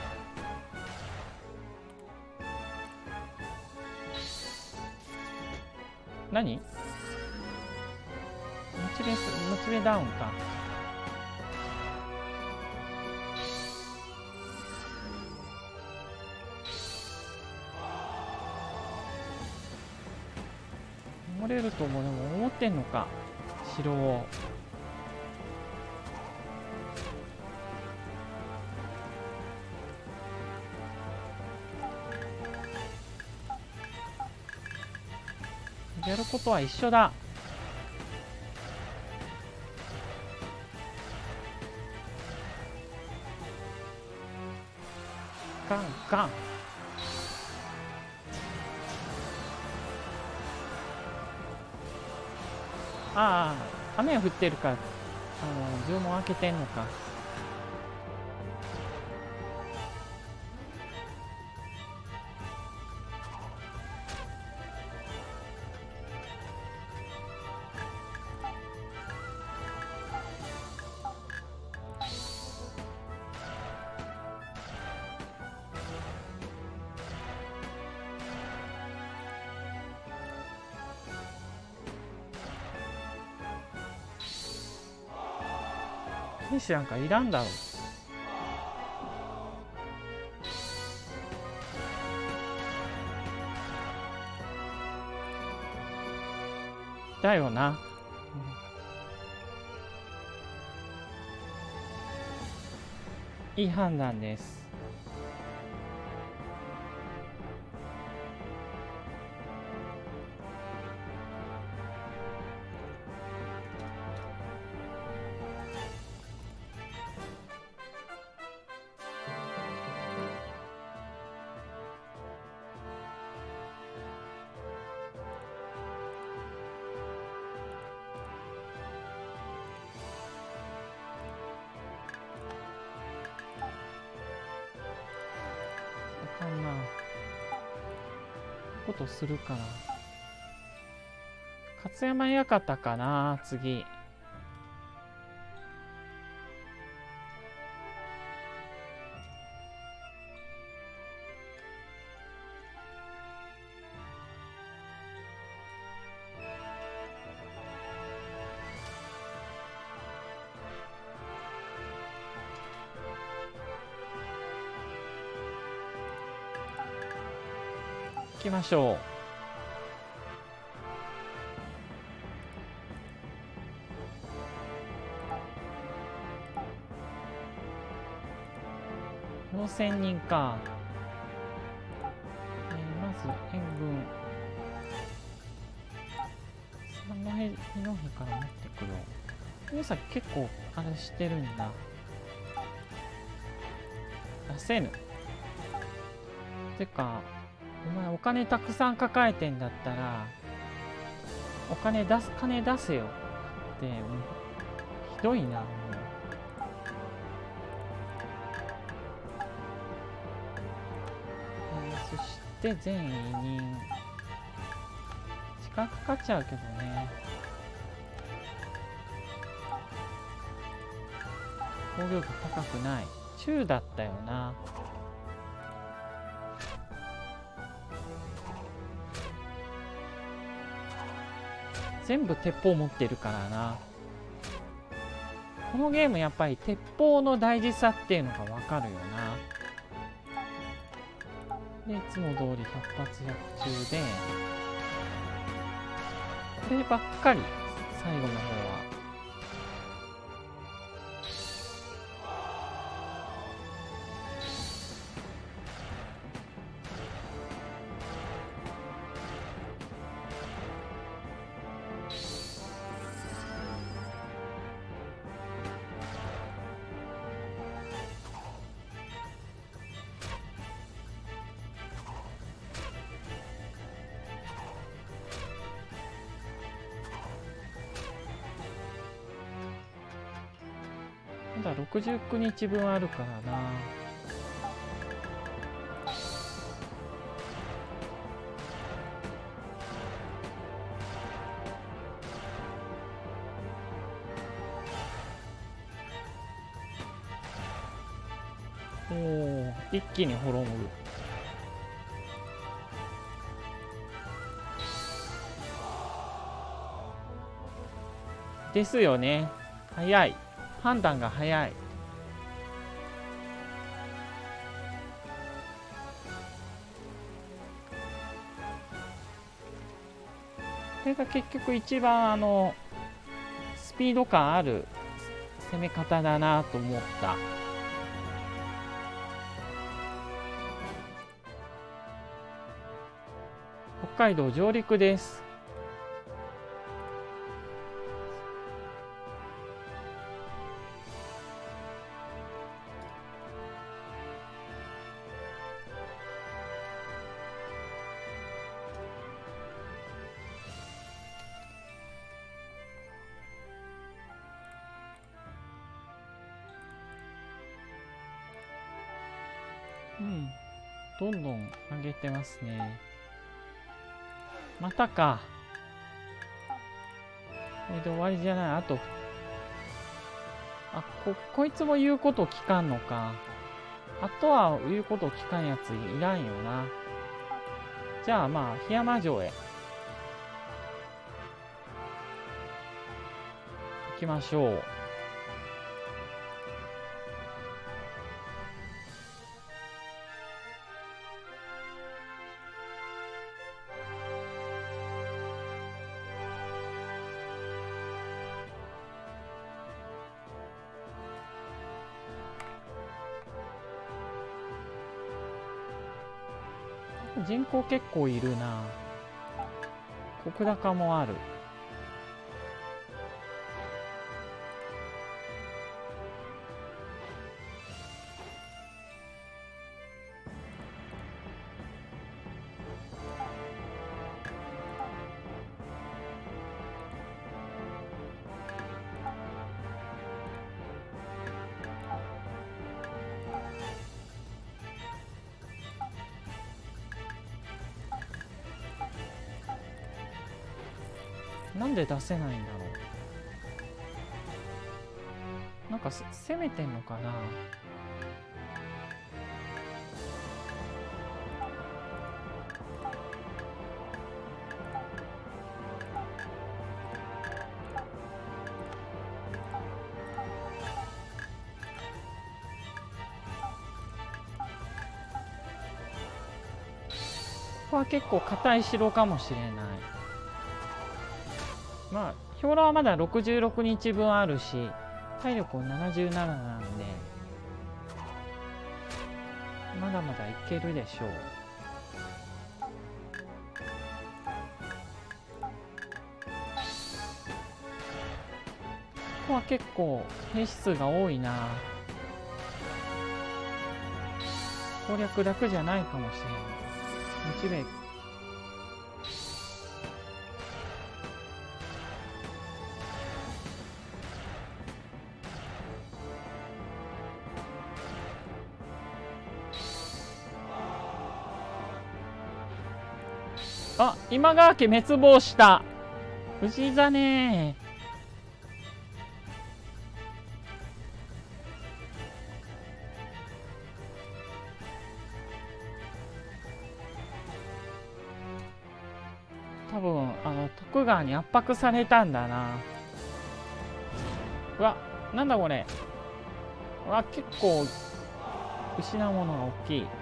何？モチベス、モチベダウンか。守れるともでも思ってんのか、城を。やることは一緒だ。ガンガン。ああ、雨が降ってるから、あの城門開けてんのか。 兵士なんかいらんだろう。だよな。うん、いい判断です。あかんな。ことするから。勝山館かな、次。行きましょう。よんせんにんか。えー、まず援軍三戸二戸から持ってくろう。大崎結構あれしてるんだ。出せぬ。てかお前お金たくさん抱えてんだったらお金出す金出せよってもうひどいな。もうそして全委任時間かかっちゃうけどね。防御力高くない。中だったよな。全部鉄砲持ってるからな。このゲームやっぱり鉄砲の大事さっていうのが分かるよな。でいつも通りひゃく発ひゃく中でこればっかり最後の方は。まだろくじゅうくにちぶんあるからな。おお、一気に滅ぶ。ですよね。早い。判断が早い。これが結局一番あのスピード感ある攻め方だなと思った。北海道上陸です。うん、どんどん上げてますね。またか。これで終わりじゃない。あとあ こ, こいつも言うこと聞かんのか。あとは言うこと聞かんやついらんよな。じゃあまあ檜山城へ行きましょう。 人口結構いるな。石高もある。なんで出せないんだろう。なんか攻めてんのかな。ここは結構硬い城かもしれない。まあ兵糧はまだろくじゅうろくにちぶんあるし、体力ななじゅうなななんでまだまだいけるでしょう。ここは結構兵士数が多いな。攻略楽じゃないかもしれない。日米あ、今川家滅亡した。藤井だね。多分あの徳川に圧迫されたんだな。うわ、なんだこれ。うわ、結構失うものが大きい。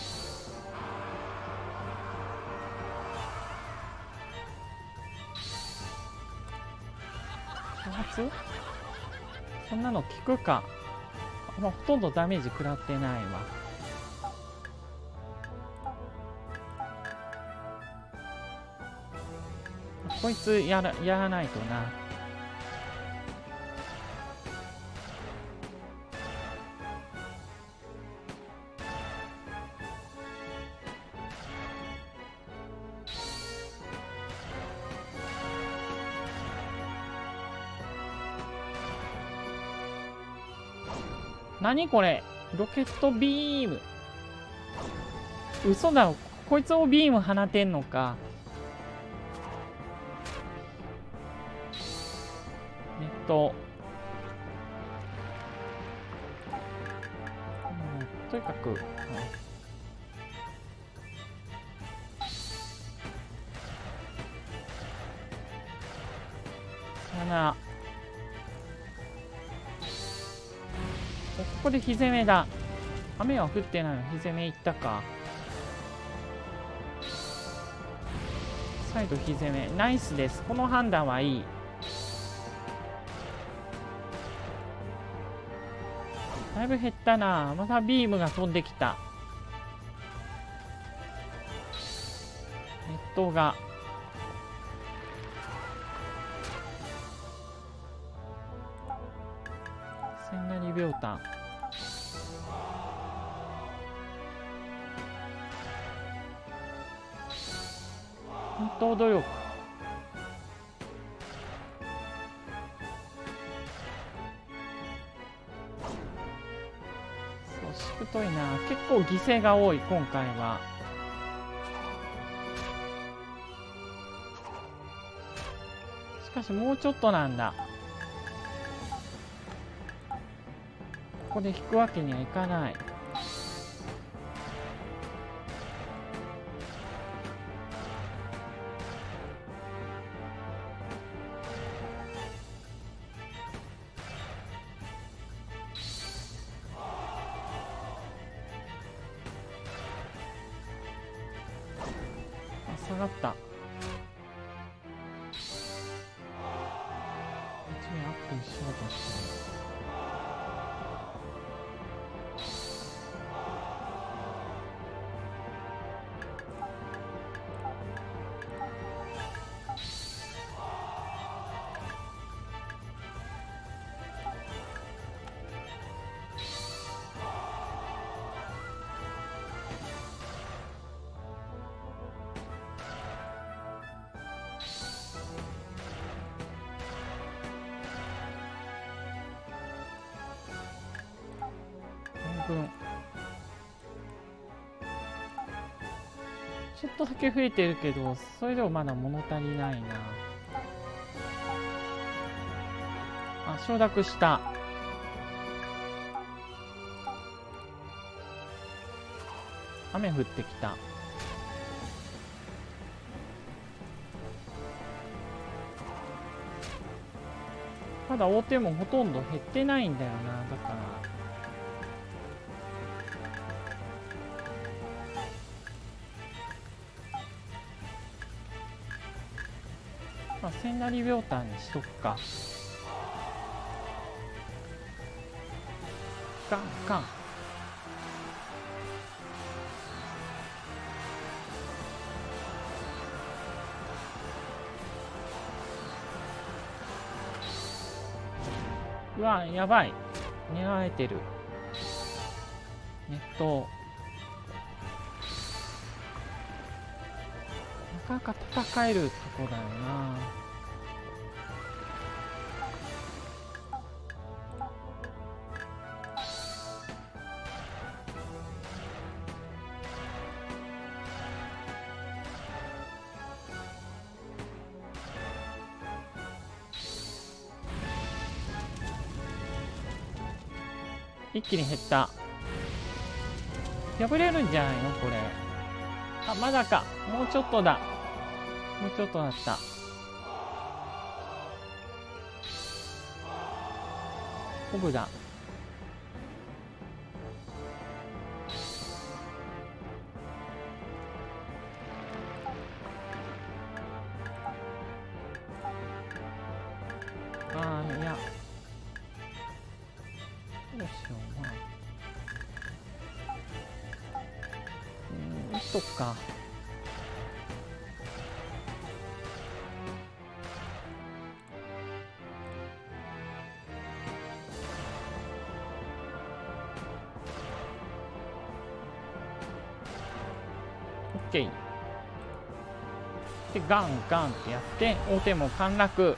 そんなの効くか。まあ、ほとんどダメージ食らってないわ。こいつやらやらないとな。何これ、ロケットビーム。嘘だ、こいつをビーム放てんのか。えっと、うん、とにかく、うん、さよなら。ここで火攻めだ。雨は降ってないの。火攻め行ったか。再度火攻め。ナイスです。この判断はいい。だいぶ減ったな。またビームが飛んできた。熱湯が。千成秒炭。奮闘努力。そう、しぶといな。結構犠牲が多い今回は。しかしもうちょっとなんだ。ここで引くわけにはいかない。下がった。こっちにアップしようとしてる。 分。ちょっとだけ増えてるけど、それでもまだ物足りないな。あ、承諾した。雨降ってきた。まだ大手もほとんど減ってないんだよな。だからまあ千成秒単にしとくか。ガンガン。うわ、やばい。狙われてる。熱湯。なかなか戦えるとこだよな。一気に減った。破れるんじゃないのこれ。あ、まだか。もうちょっとだ。もうちょっとだった。コブだ。ああ、いや。どうしよう。まあ。うん、打っとくか。オッケー。で、ガンガンってやって、大手も陥落。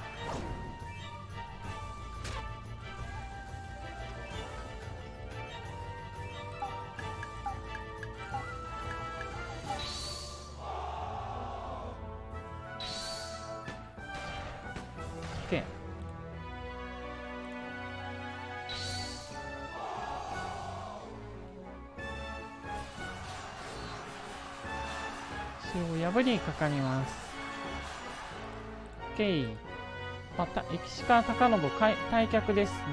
塩を破りにかかります。OK。また、駅士川貴信退却ですね。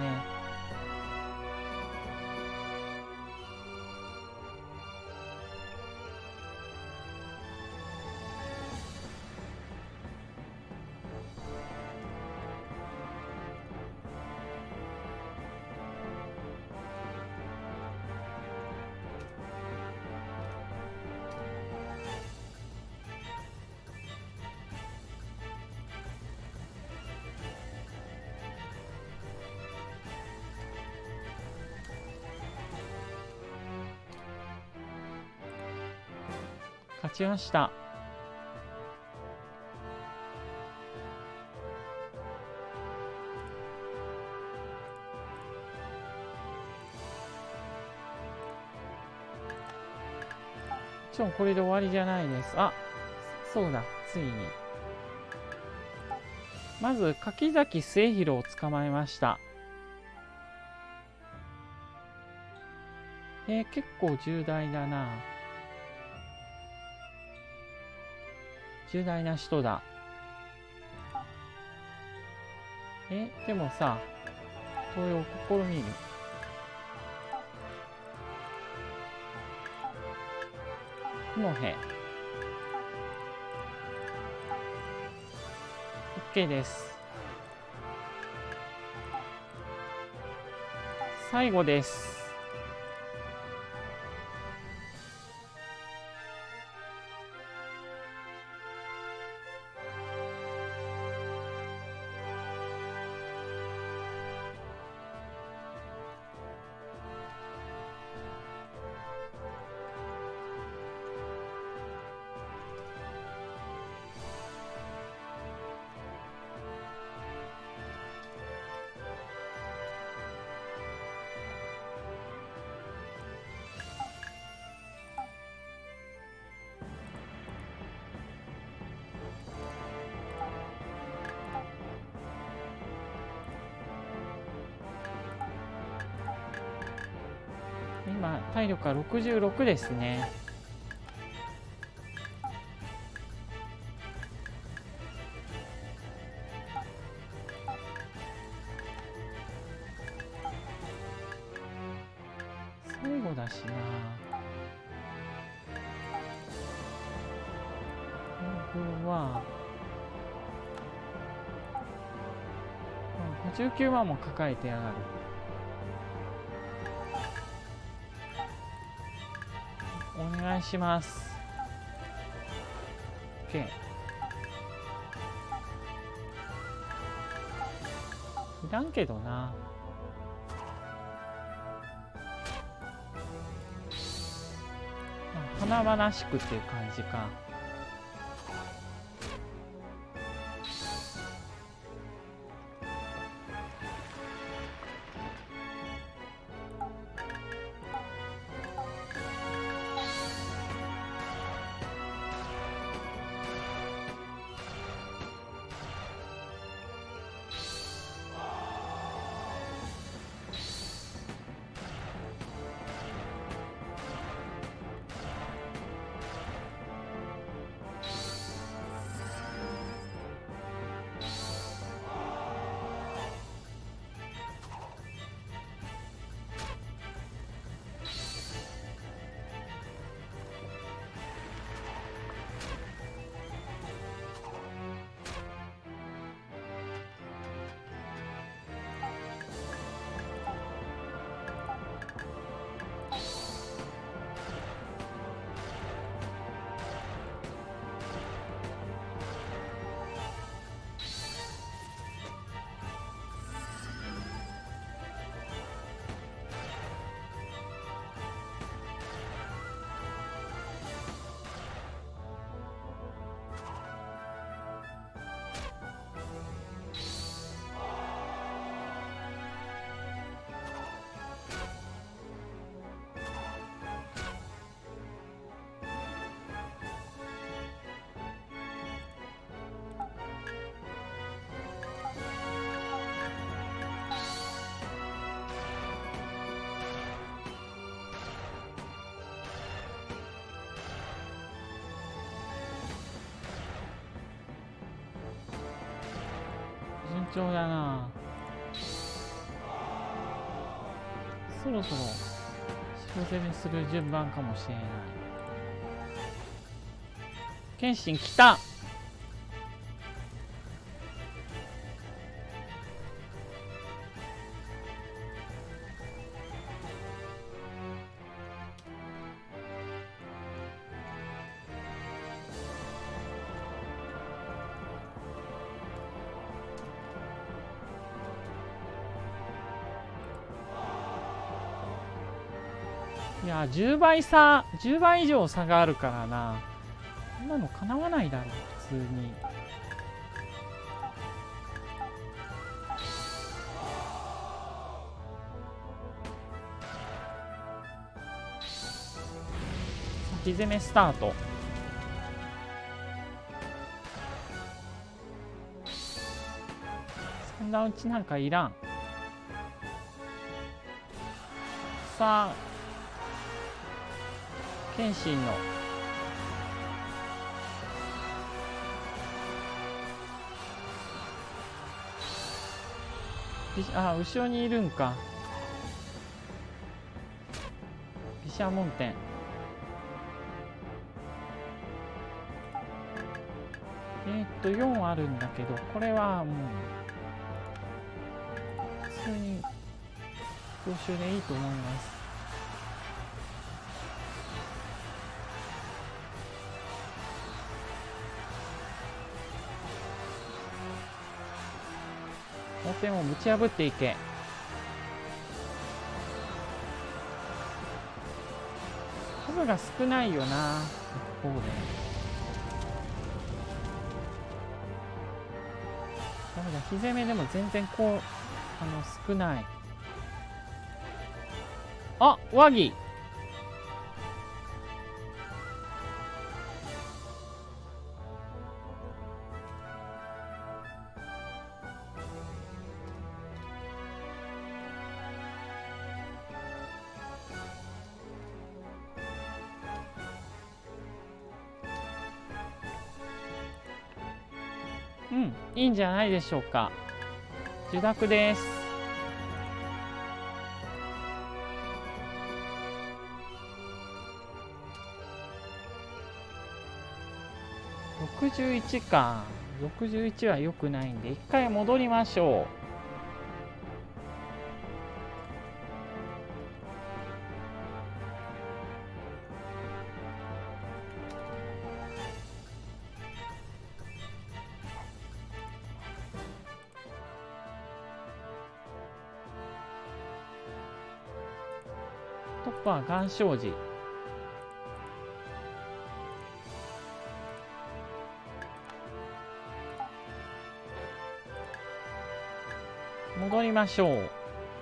勝ちました。もちろんこれで終わりじゃないです。あ、そうだ、ついに。まず柿崎末広を捕まえました。えー、結構重大だな。重大な人だ。え、でもさ、投与を試みる。のへ。OK です。最後です。 今体力はろくじゅうろくですね。最後だしな。僕はごじゅうきゅうまんも抱えてやがる。お願いします。 OK。 いらんけどな。華々しくっていう感じか。順調だな。そろそろ白攻めする順番かもしれない。謙信来た。いやじゅうばい差、じゅうばい以上差があるからな。こんなのかなわないだろう普通に。先攻めスタート。そんなうちなんかいらん。さあ謙信のあ後ろにいるんか。毘沙門天。えー、っとよんあるんだけどこれはもう普通に強襲でいいと思います。盲点をぶち破っていけ。数が少ないよな一方で。ダメだ、火攻めでも全然こうあの少ない。あ、和議。 うん、いいんじゃないでしょうか。受諾です。ろくじゅういちか。ろくじゅういちは良くないんで一回戻りましょう。トップは岩礁寺。戻りましょう。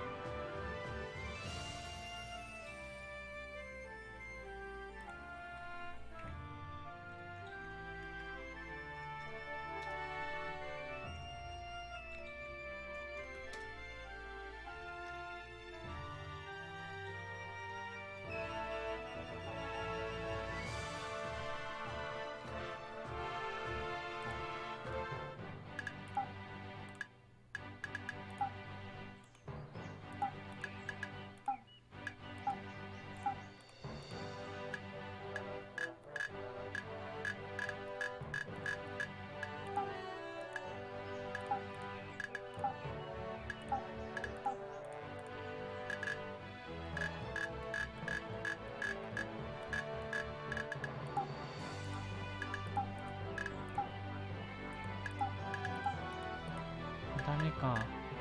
ダメか。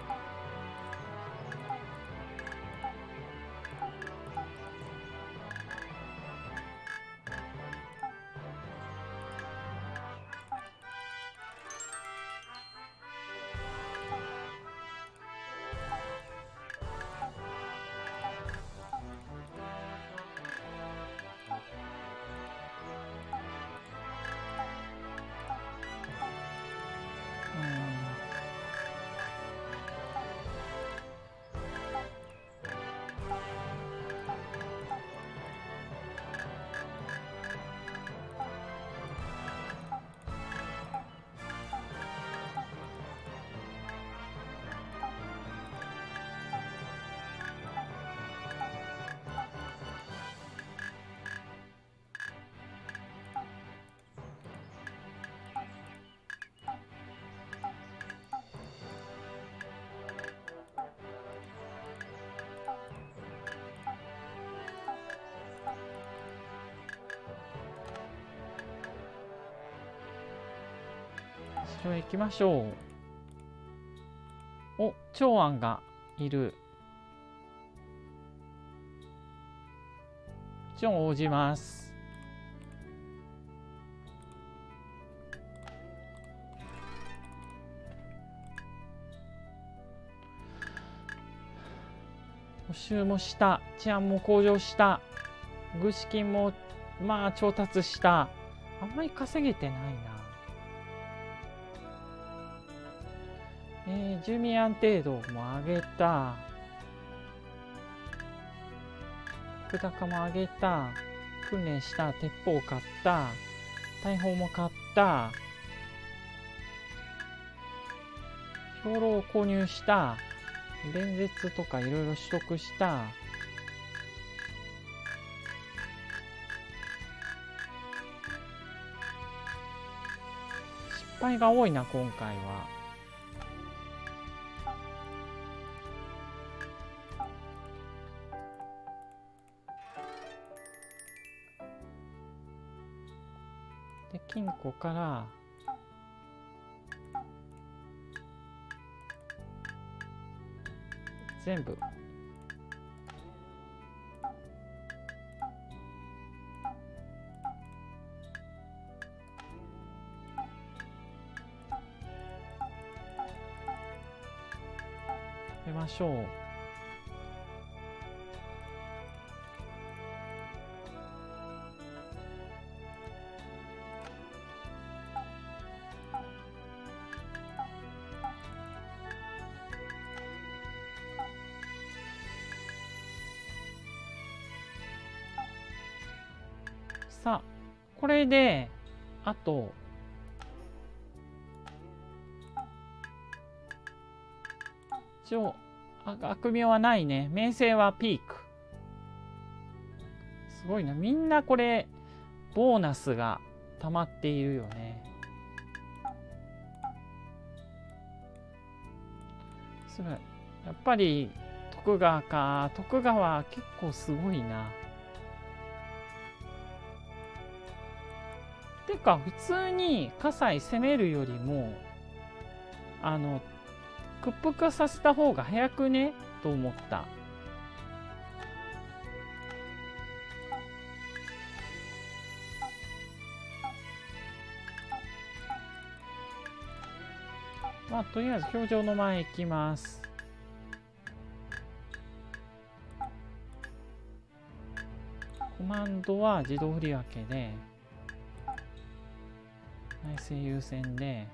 城へ行きましょう。お、長安がいる。一応応じます。補修もした。治安も向上した。軍資金もまあ調達した。あんまり稼げてないな。えー、住民安定度も上げた。福高も上げた。訓練した。鉄砲買った。大砲も買った。兵糧を購入した。弁舌とかいろいろ取得した。失敗が多いな今回は。で金庫から全部出ましょう。さあこれであと一応あ悪名はないね。名声はピーク。すごいな。みんなこれボーナスが溜まっているよね。すごい。やっぱり徳川か。徳川結構すごいな。てか普通に葛西攻めるよりもあの屈服させた方が早くねと思った。まあとりあえず表情の前行きます。コマンドは自動振り分けで内政優先で、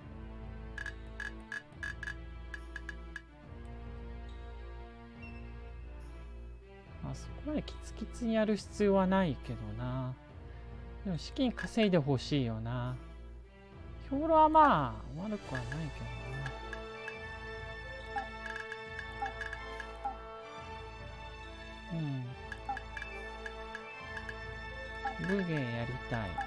まあそこまでキツキツにやる必要はないけどな。でも資金稼いでほしいよな。兵糧はまあ悪くはないけどな。うん。武芸やりたい。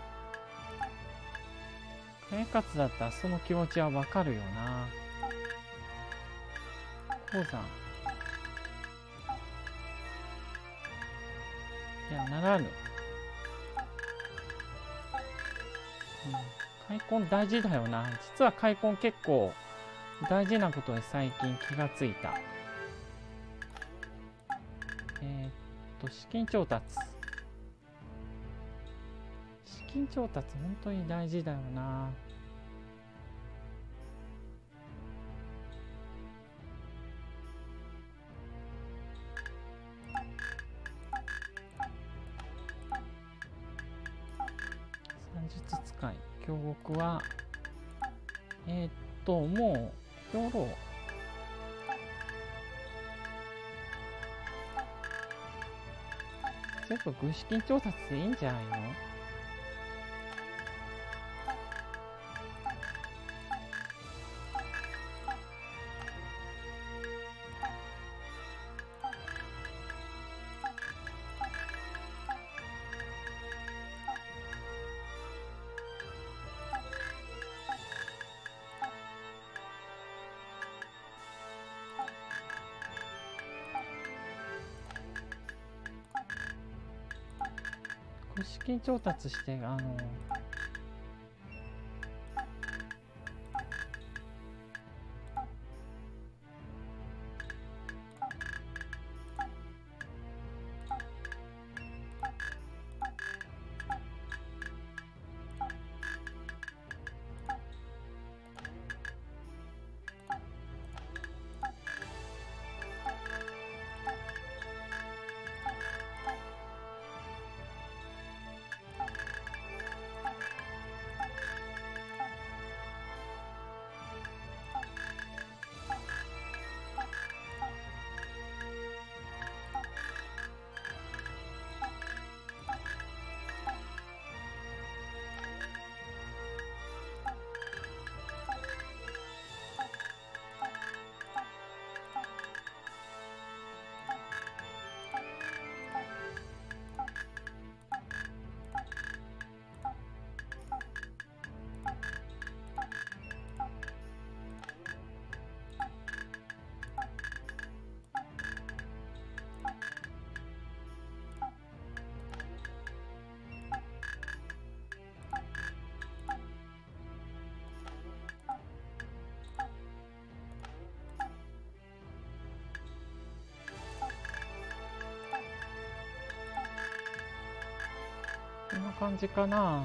開発だったらその気持ちはわかるよな。鉱山。いや、ならぬ。うん、開墾大事だよな。実は開墾結構大事なことに最近気がついた。えー、っと、資金調達。資金調達本当に大事だよな。算術使い京極はえー、っともう兵糧全部軍資金調達でいいんじゃないの？資金調達してあのこんな感じかな。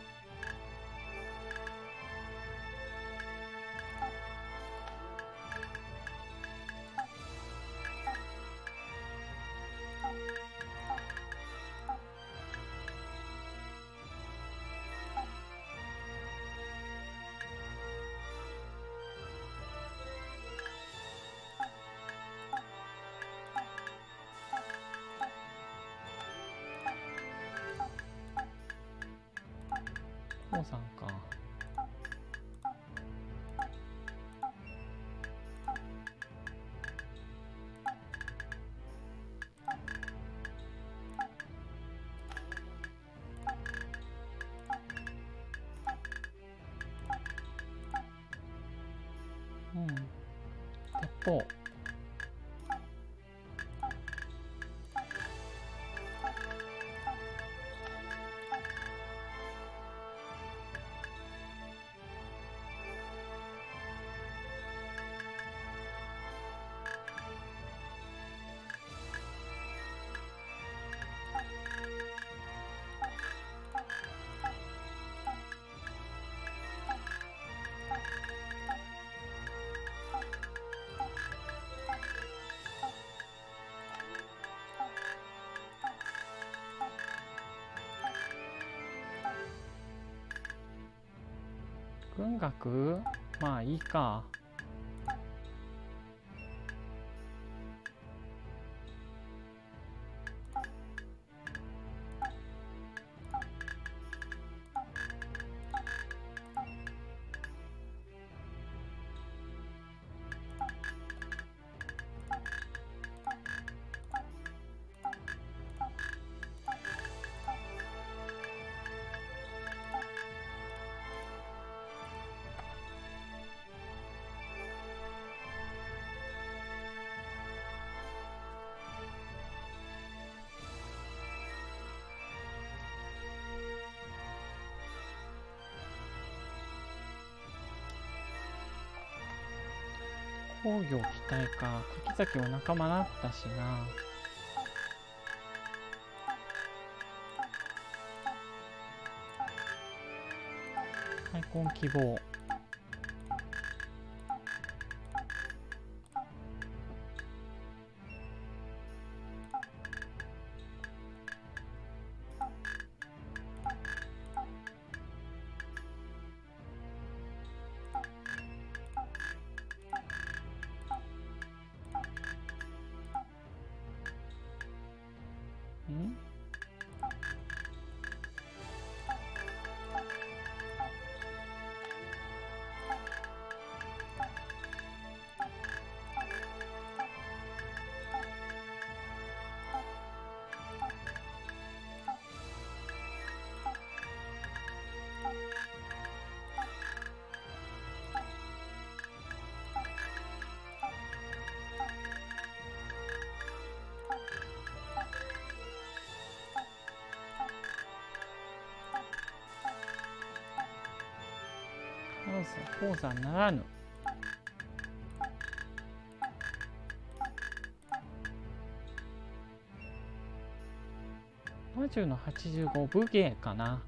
こうさんか。 こう。軍学まあいいか。工業期待か。柿崎も仲間だったしな。開墾希望。ん鉱山ならぬ。魔獣のはちじゅうご武芸かな。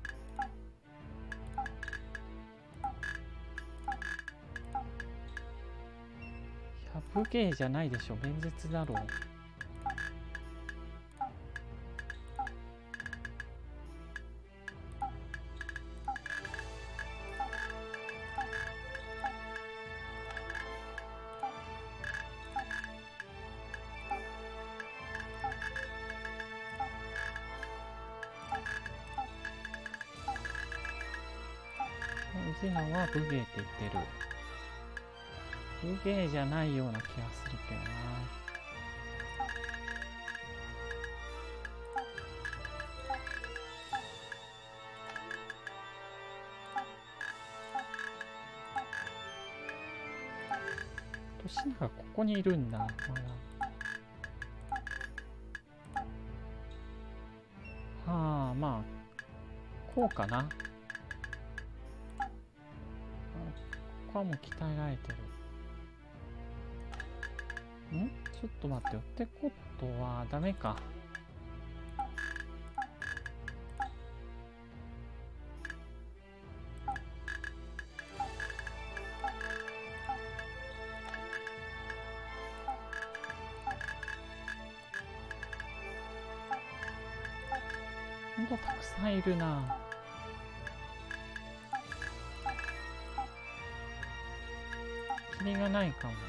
いや武芸じゃないでしょ、弁舌だろう。次のは武芸って言ってる。武芸じゃないような気がするけどな。年永ここにいるんだ、まだ。はあ、まあこうかな。ここはもう鍛えられてる。ん？ちょっと待ってよ。ってことはダメか。ほんとたくさんいるな。キリがないかも。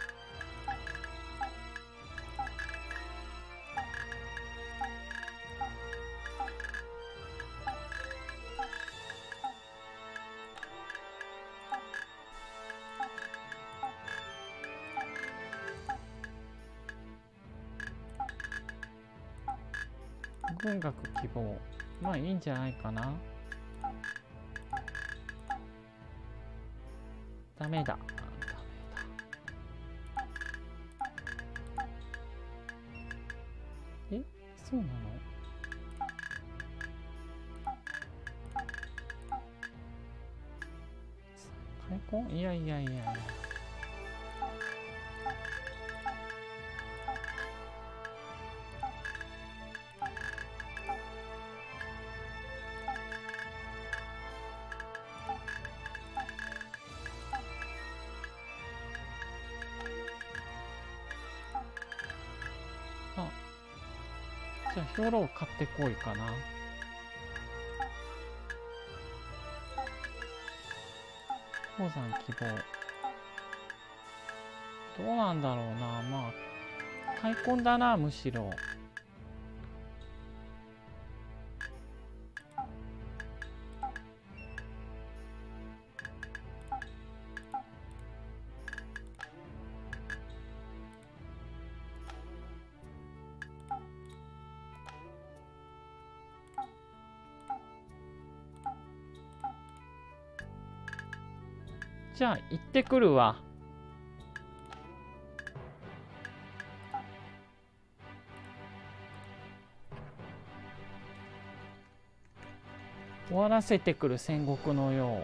軍学希望。まあいいんじゃないかな。ダメだ。ダメだ。 え、そうなの？開墾？いやいやいやいや。あ、じゃあ兵糧買ってこいかな。鉱山希望。どうなんだろうな。まあ開墾だな、むしろ。じゃあ行ってくるわ。終わらせてくる戦国の世。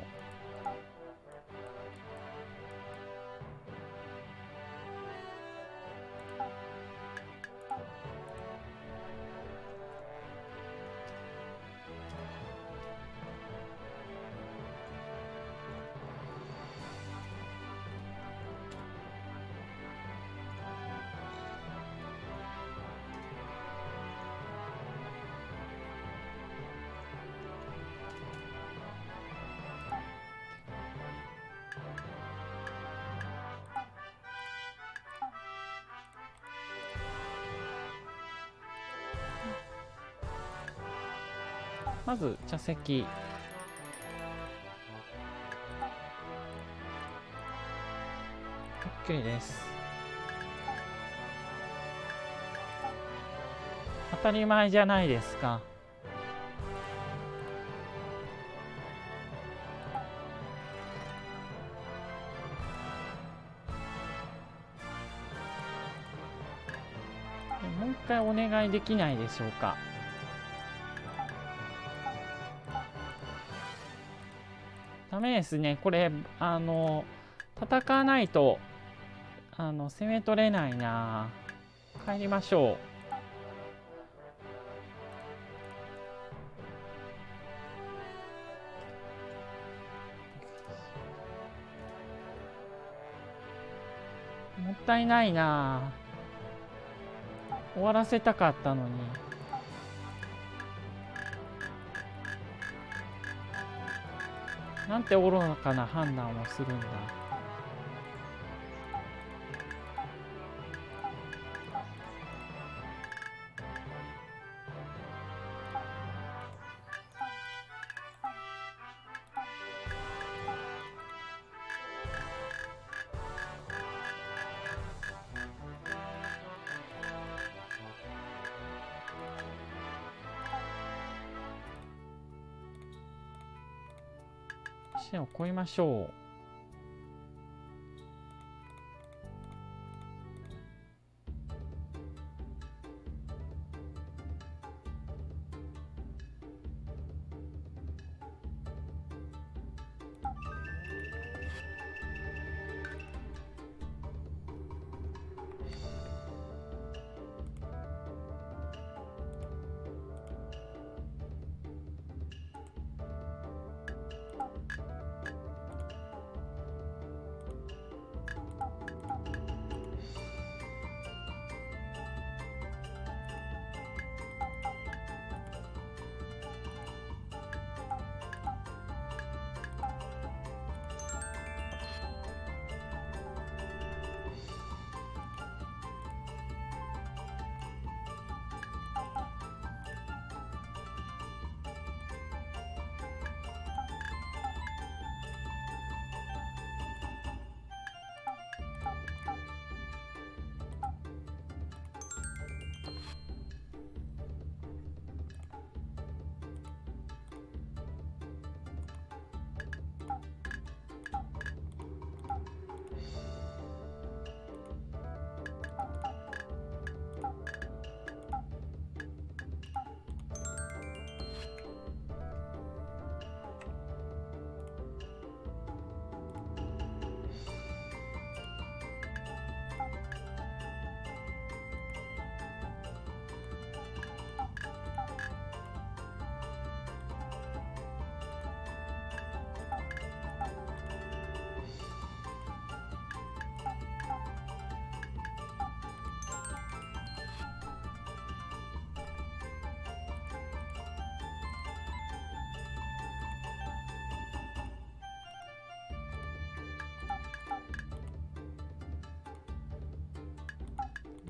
まず茶席。OK です。当たり前じゃないですか。もう一回お願いできないでしょうか。ダメですね。これあの戦わないとあの攻め取れないな。帰りましょう。もったいないな。終わらせたかったのに。なんて愚かな判断をするんだ。視野を越えましょう。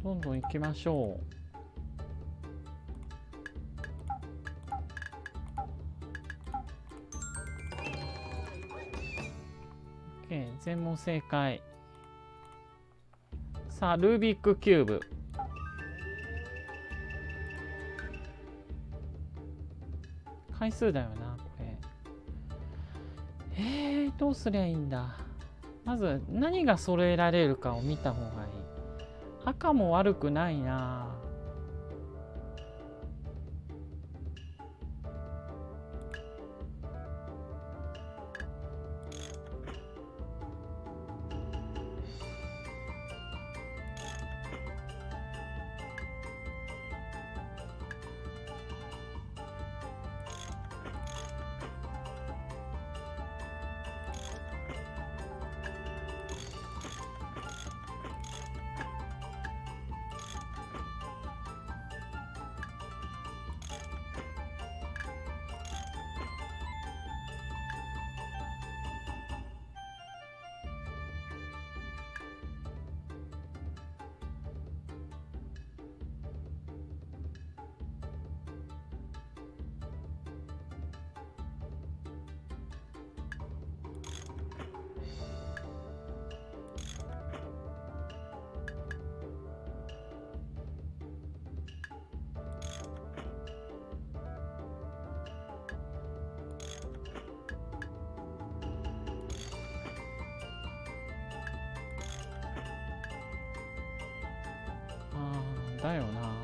どんどん行きましょう。OK、全問正解。さあ、ルービックキューブ。回数だよな、これ。えー、どうすりゃいいんだ。まず、何が揃えられるかを見た方がいい。赤も悪くないな。あー、だよな。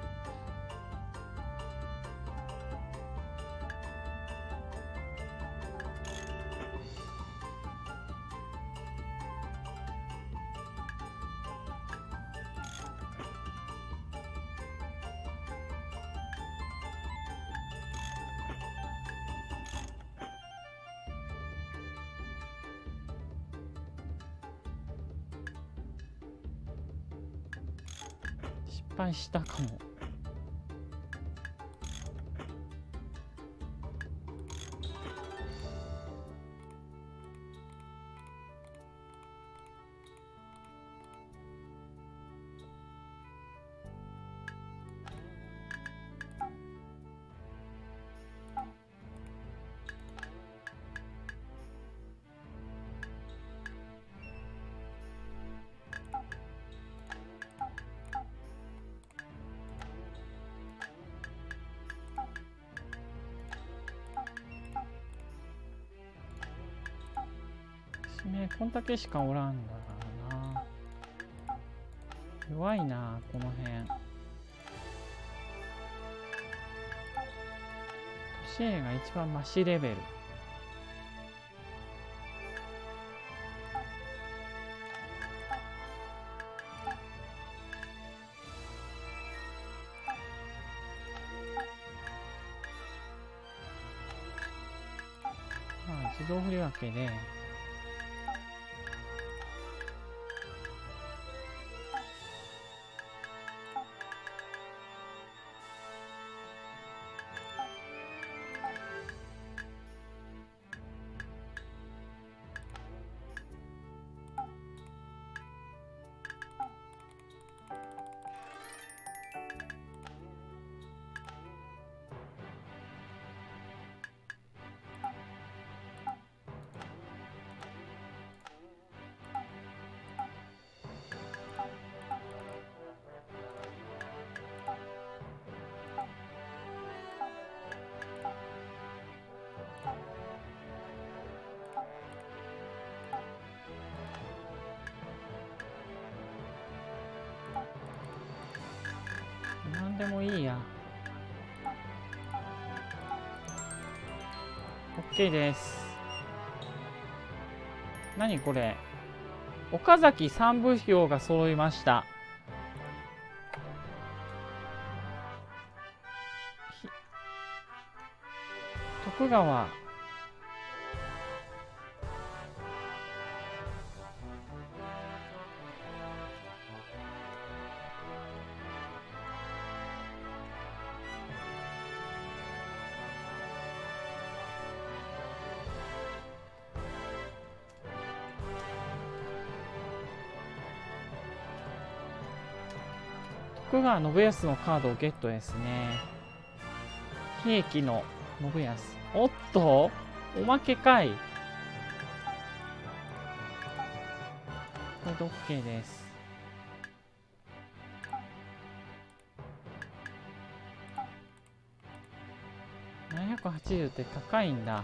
失敗したかも。指名こんだけしかおらんだからな。弱いな、この辺。シエが一番マシレベル。まあ自動振り分けで何でもいいや。 OK です。何これ、岡崎三部票が揃いました。徳川徳川信康のカードをゲットですね。兵器の信康。おっとおまけかい。これで OK です。ななひゃくはちじゅうって高いんだ。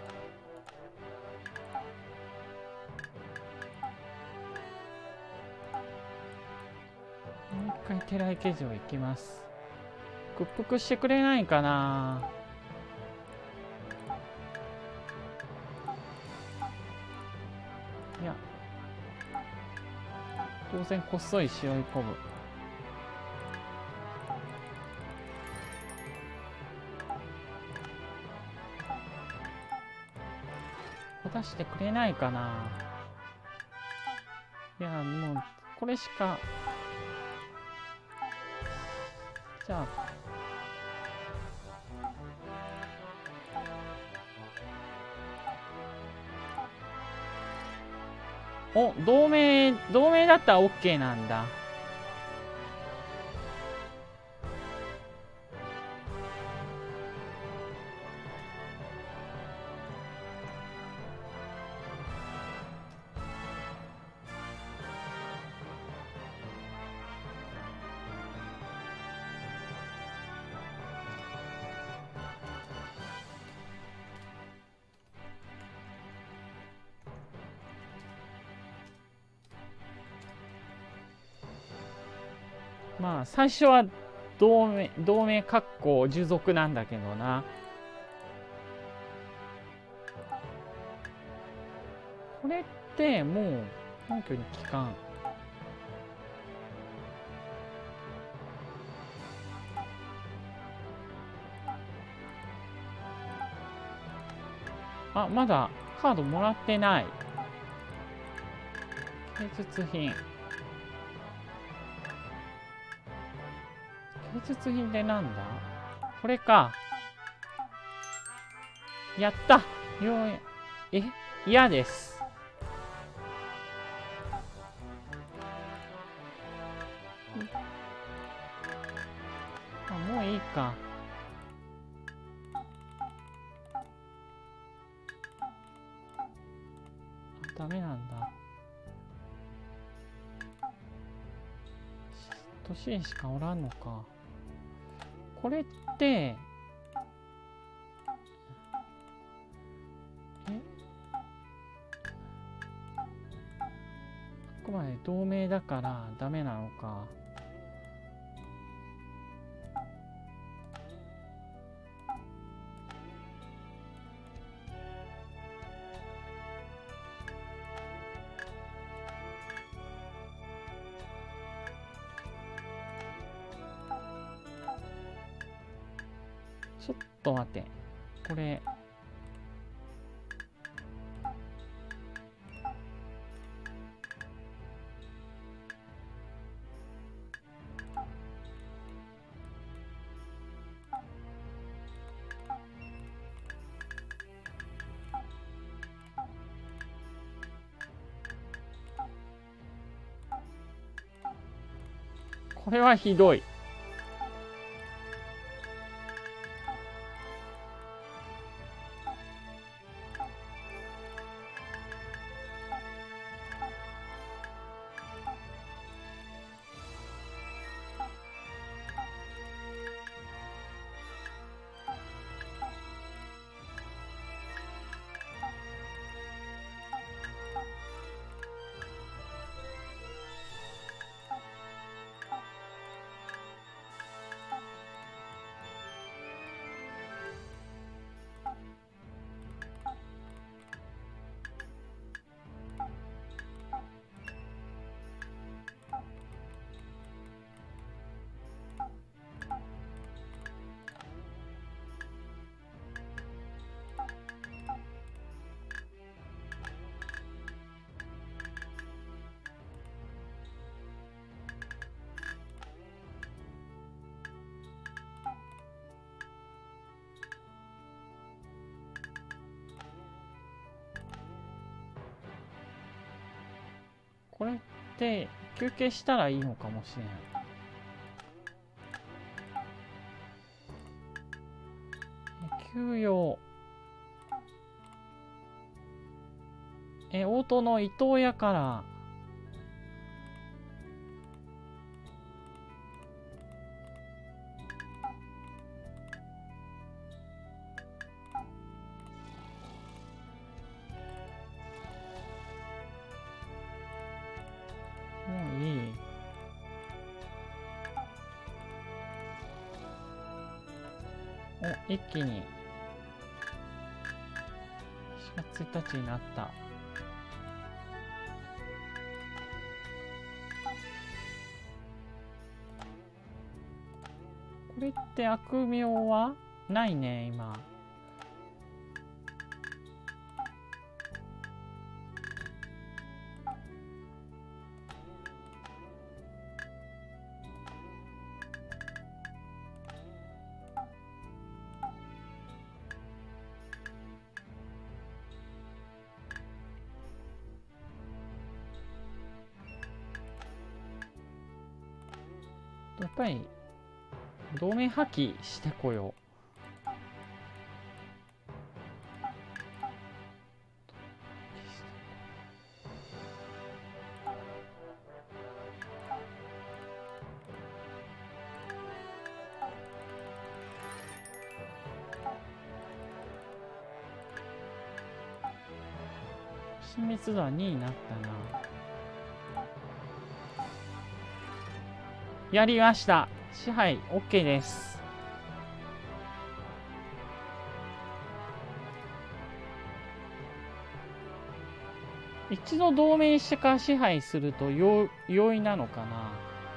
もう一回寺池城行きます。屈服してくれないかな。いや当然こっそり背負い込む。出してくれないかな。いやもうこれしか。じゃあお同盟同盟だったら OK なんだ。まあ最初は同盟同盟かっこ従属なんだけどな。これってもう本拠に帰還。あ、まだカードもらってない。芸術品。芸術品でなんだこれか。やったようやえ嫌です。あもういいか。あダメなんだ。年しかおらんのか。これってえあくまで同盟だからダメなのか。ちょっと待って、これこれはひどい。これって休憩したらいいのかもしれない。 休養。え、大戸の伊藤屋から。もういい。お、一気にしがつついたちになった。これって悪名はないね、今。やっぱり同盟破棄してこよう。親密度はにになったな。やりました。支配 OK です。一度同盟してから支配すると容易なのかな。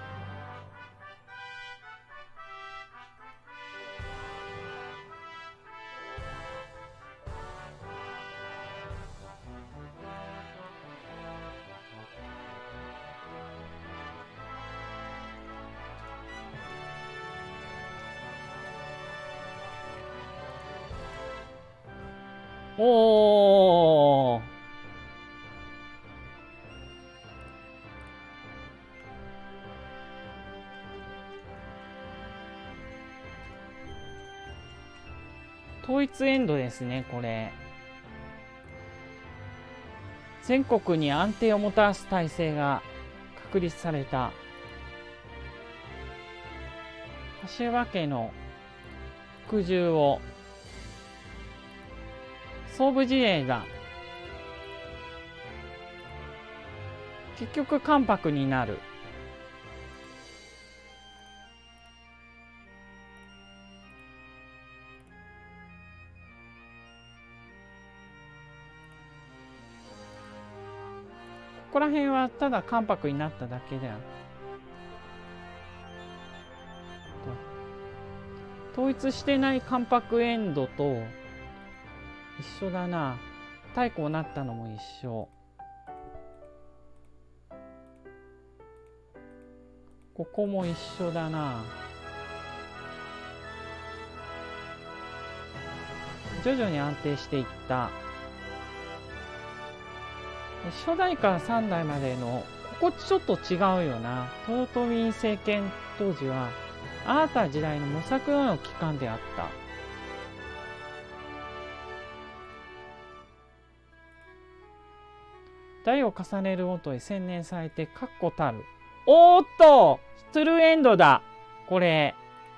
おー。統一エンドですね、これ。全国に安定をもたらす体制が確立された。柏家の服従を総部自衛だ。結局関白になる。ここら辺はただ関白になっただけだよ。統一してない関白エンドと一緒だな。太閤なったのも一緒。ここも一緒だな。徐々に安定していった。初代からさん代までのここちょっと違うよな。豊臣政権当時は新たな時代の模索の期間であった。代を重ねるごとに洗練されて確固たる。おーっとトゥルーエンドだこれ。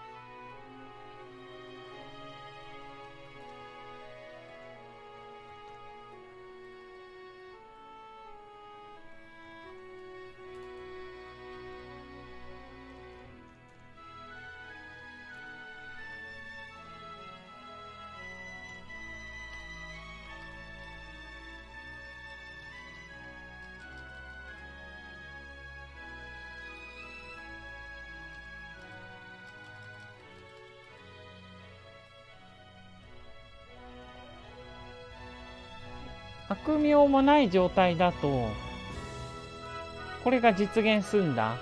悪名もない状態だとこれが実現すんだ。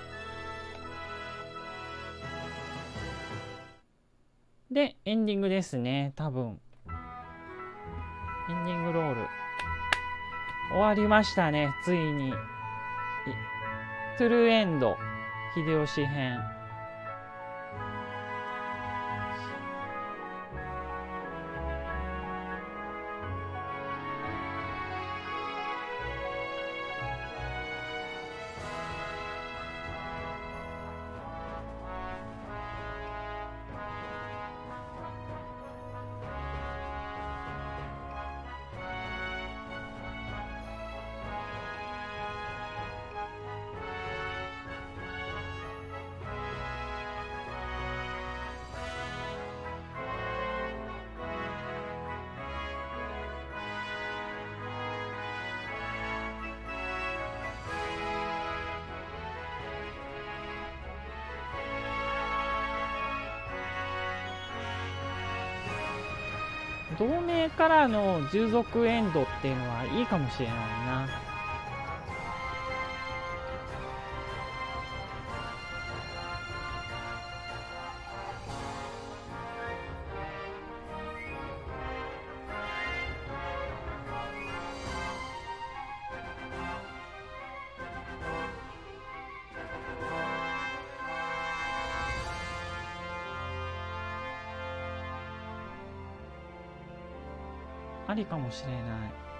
でエンディングですね。多分エンディングロール終わりましたね。ついにトゥルーエンド秀吉編。 同盟からの従属エンドっていうのはいいかもしれないな。ありかもしれない。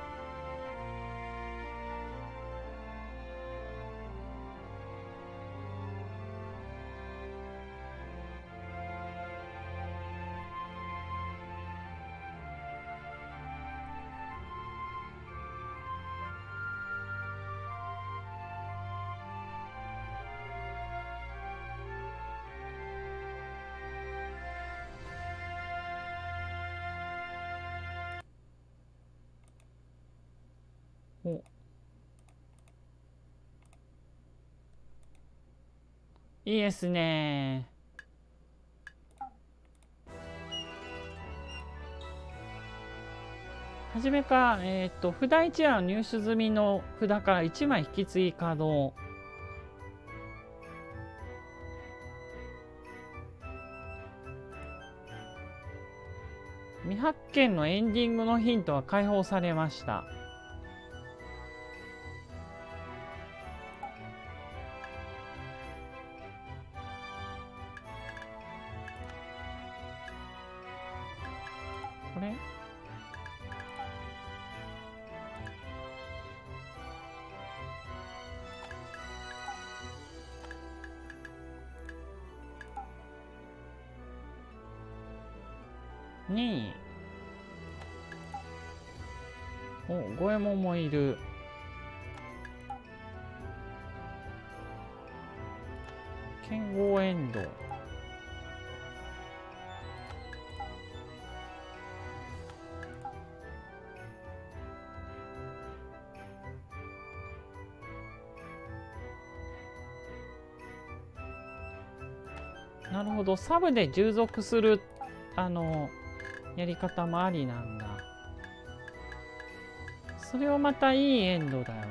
お、いいですね。はじめか、えっと、札いちは入手済みの札からいちまい引き継ぎ可能。未発見のエンディングのヒントは解放されました。これにお、五右衛門もいる。剣豪エンド。なるほど、サブで従属するあのやり方もありなんだ。それはまたいいエンドだよな。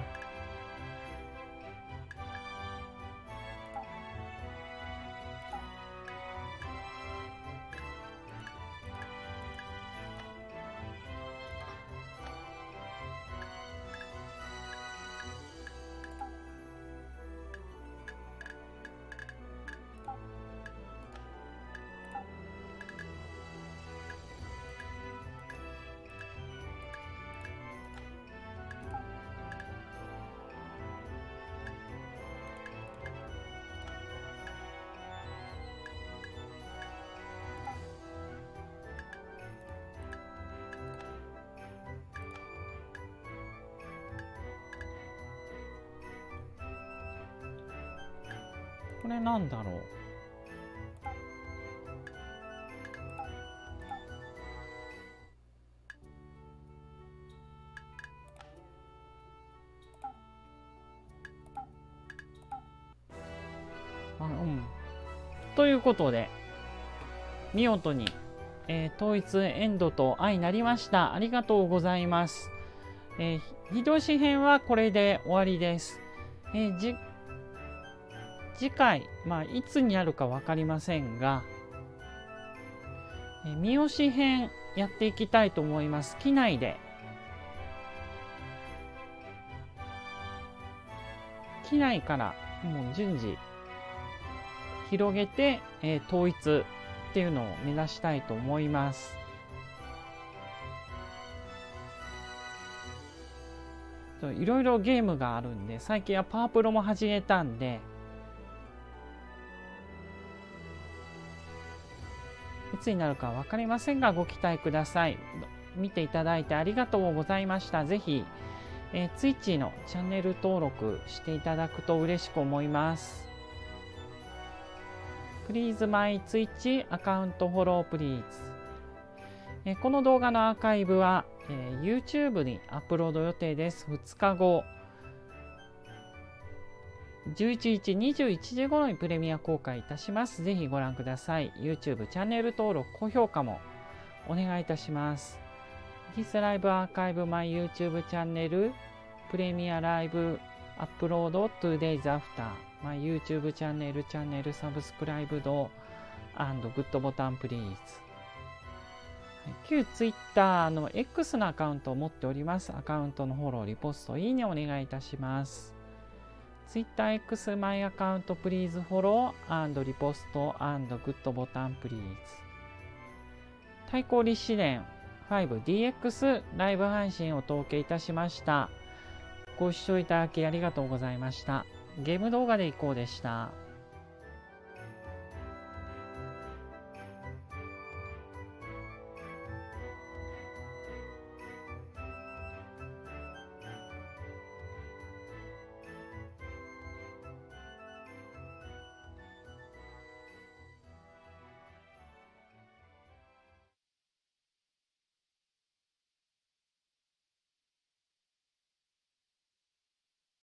これなんだろう。あ、うん。ということで見事に、えー、統一エンドと相なりました。ありがとうございます。えー、秀吉編はこれで終わりです。えー、じ次回、まあ、いつになるか分かりませんが、えー、三好編やっていきたいと思います。機内で機内からもう順次広げて、えー、統一っていうのを目指したいと思います。いろいろゲームがあるんで、最近はパワープロも始めたんで、いつになるか分かりませんがご期待ください。見ていただいてありがとうございました。ぜひ、えー、Twitch のチャンネル登録していただくと嬉しく思います。Please my Twitch アカウントフォロー Please。えー、この動画のアーカイブは、えー、YouTube にアップロード予定です。ふつかご、じゅういちにちにじゅういちじ頃にプレミア公開いたします。ぜひご覧ください。YouTube チャンネル登録、高評価もお願いいたします。This Live Archive My YouTube Channel Premier Live Upload two days after My YouTube Channel Channel Subscribed and Good Button Please。旧 Twitter の X のアカウントを持っております。アカウントのフォロー、リポスト、いいねお願いいたします。TwitterX マイアカウント Please Follow and Repost and Good Button Please。対抗立志伝 ファイブディーエックス ライブ配信を統計いたしました。ご視聴いただきありがとうございました。ゲーム動画でいこうでした。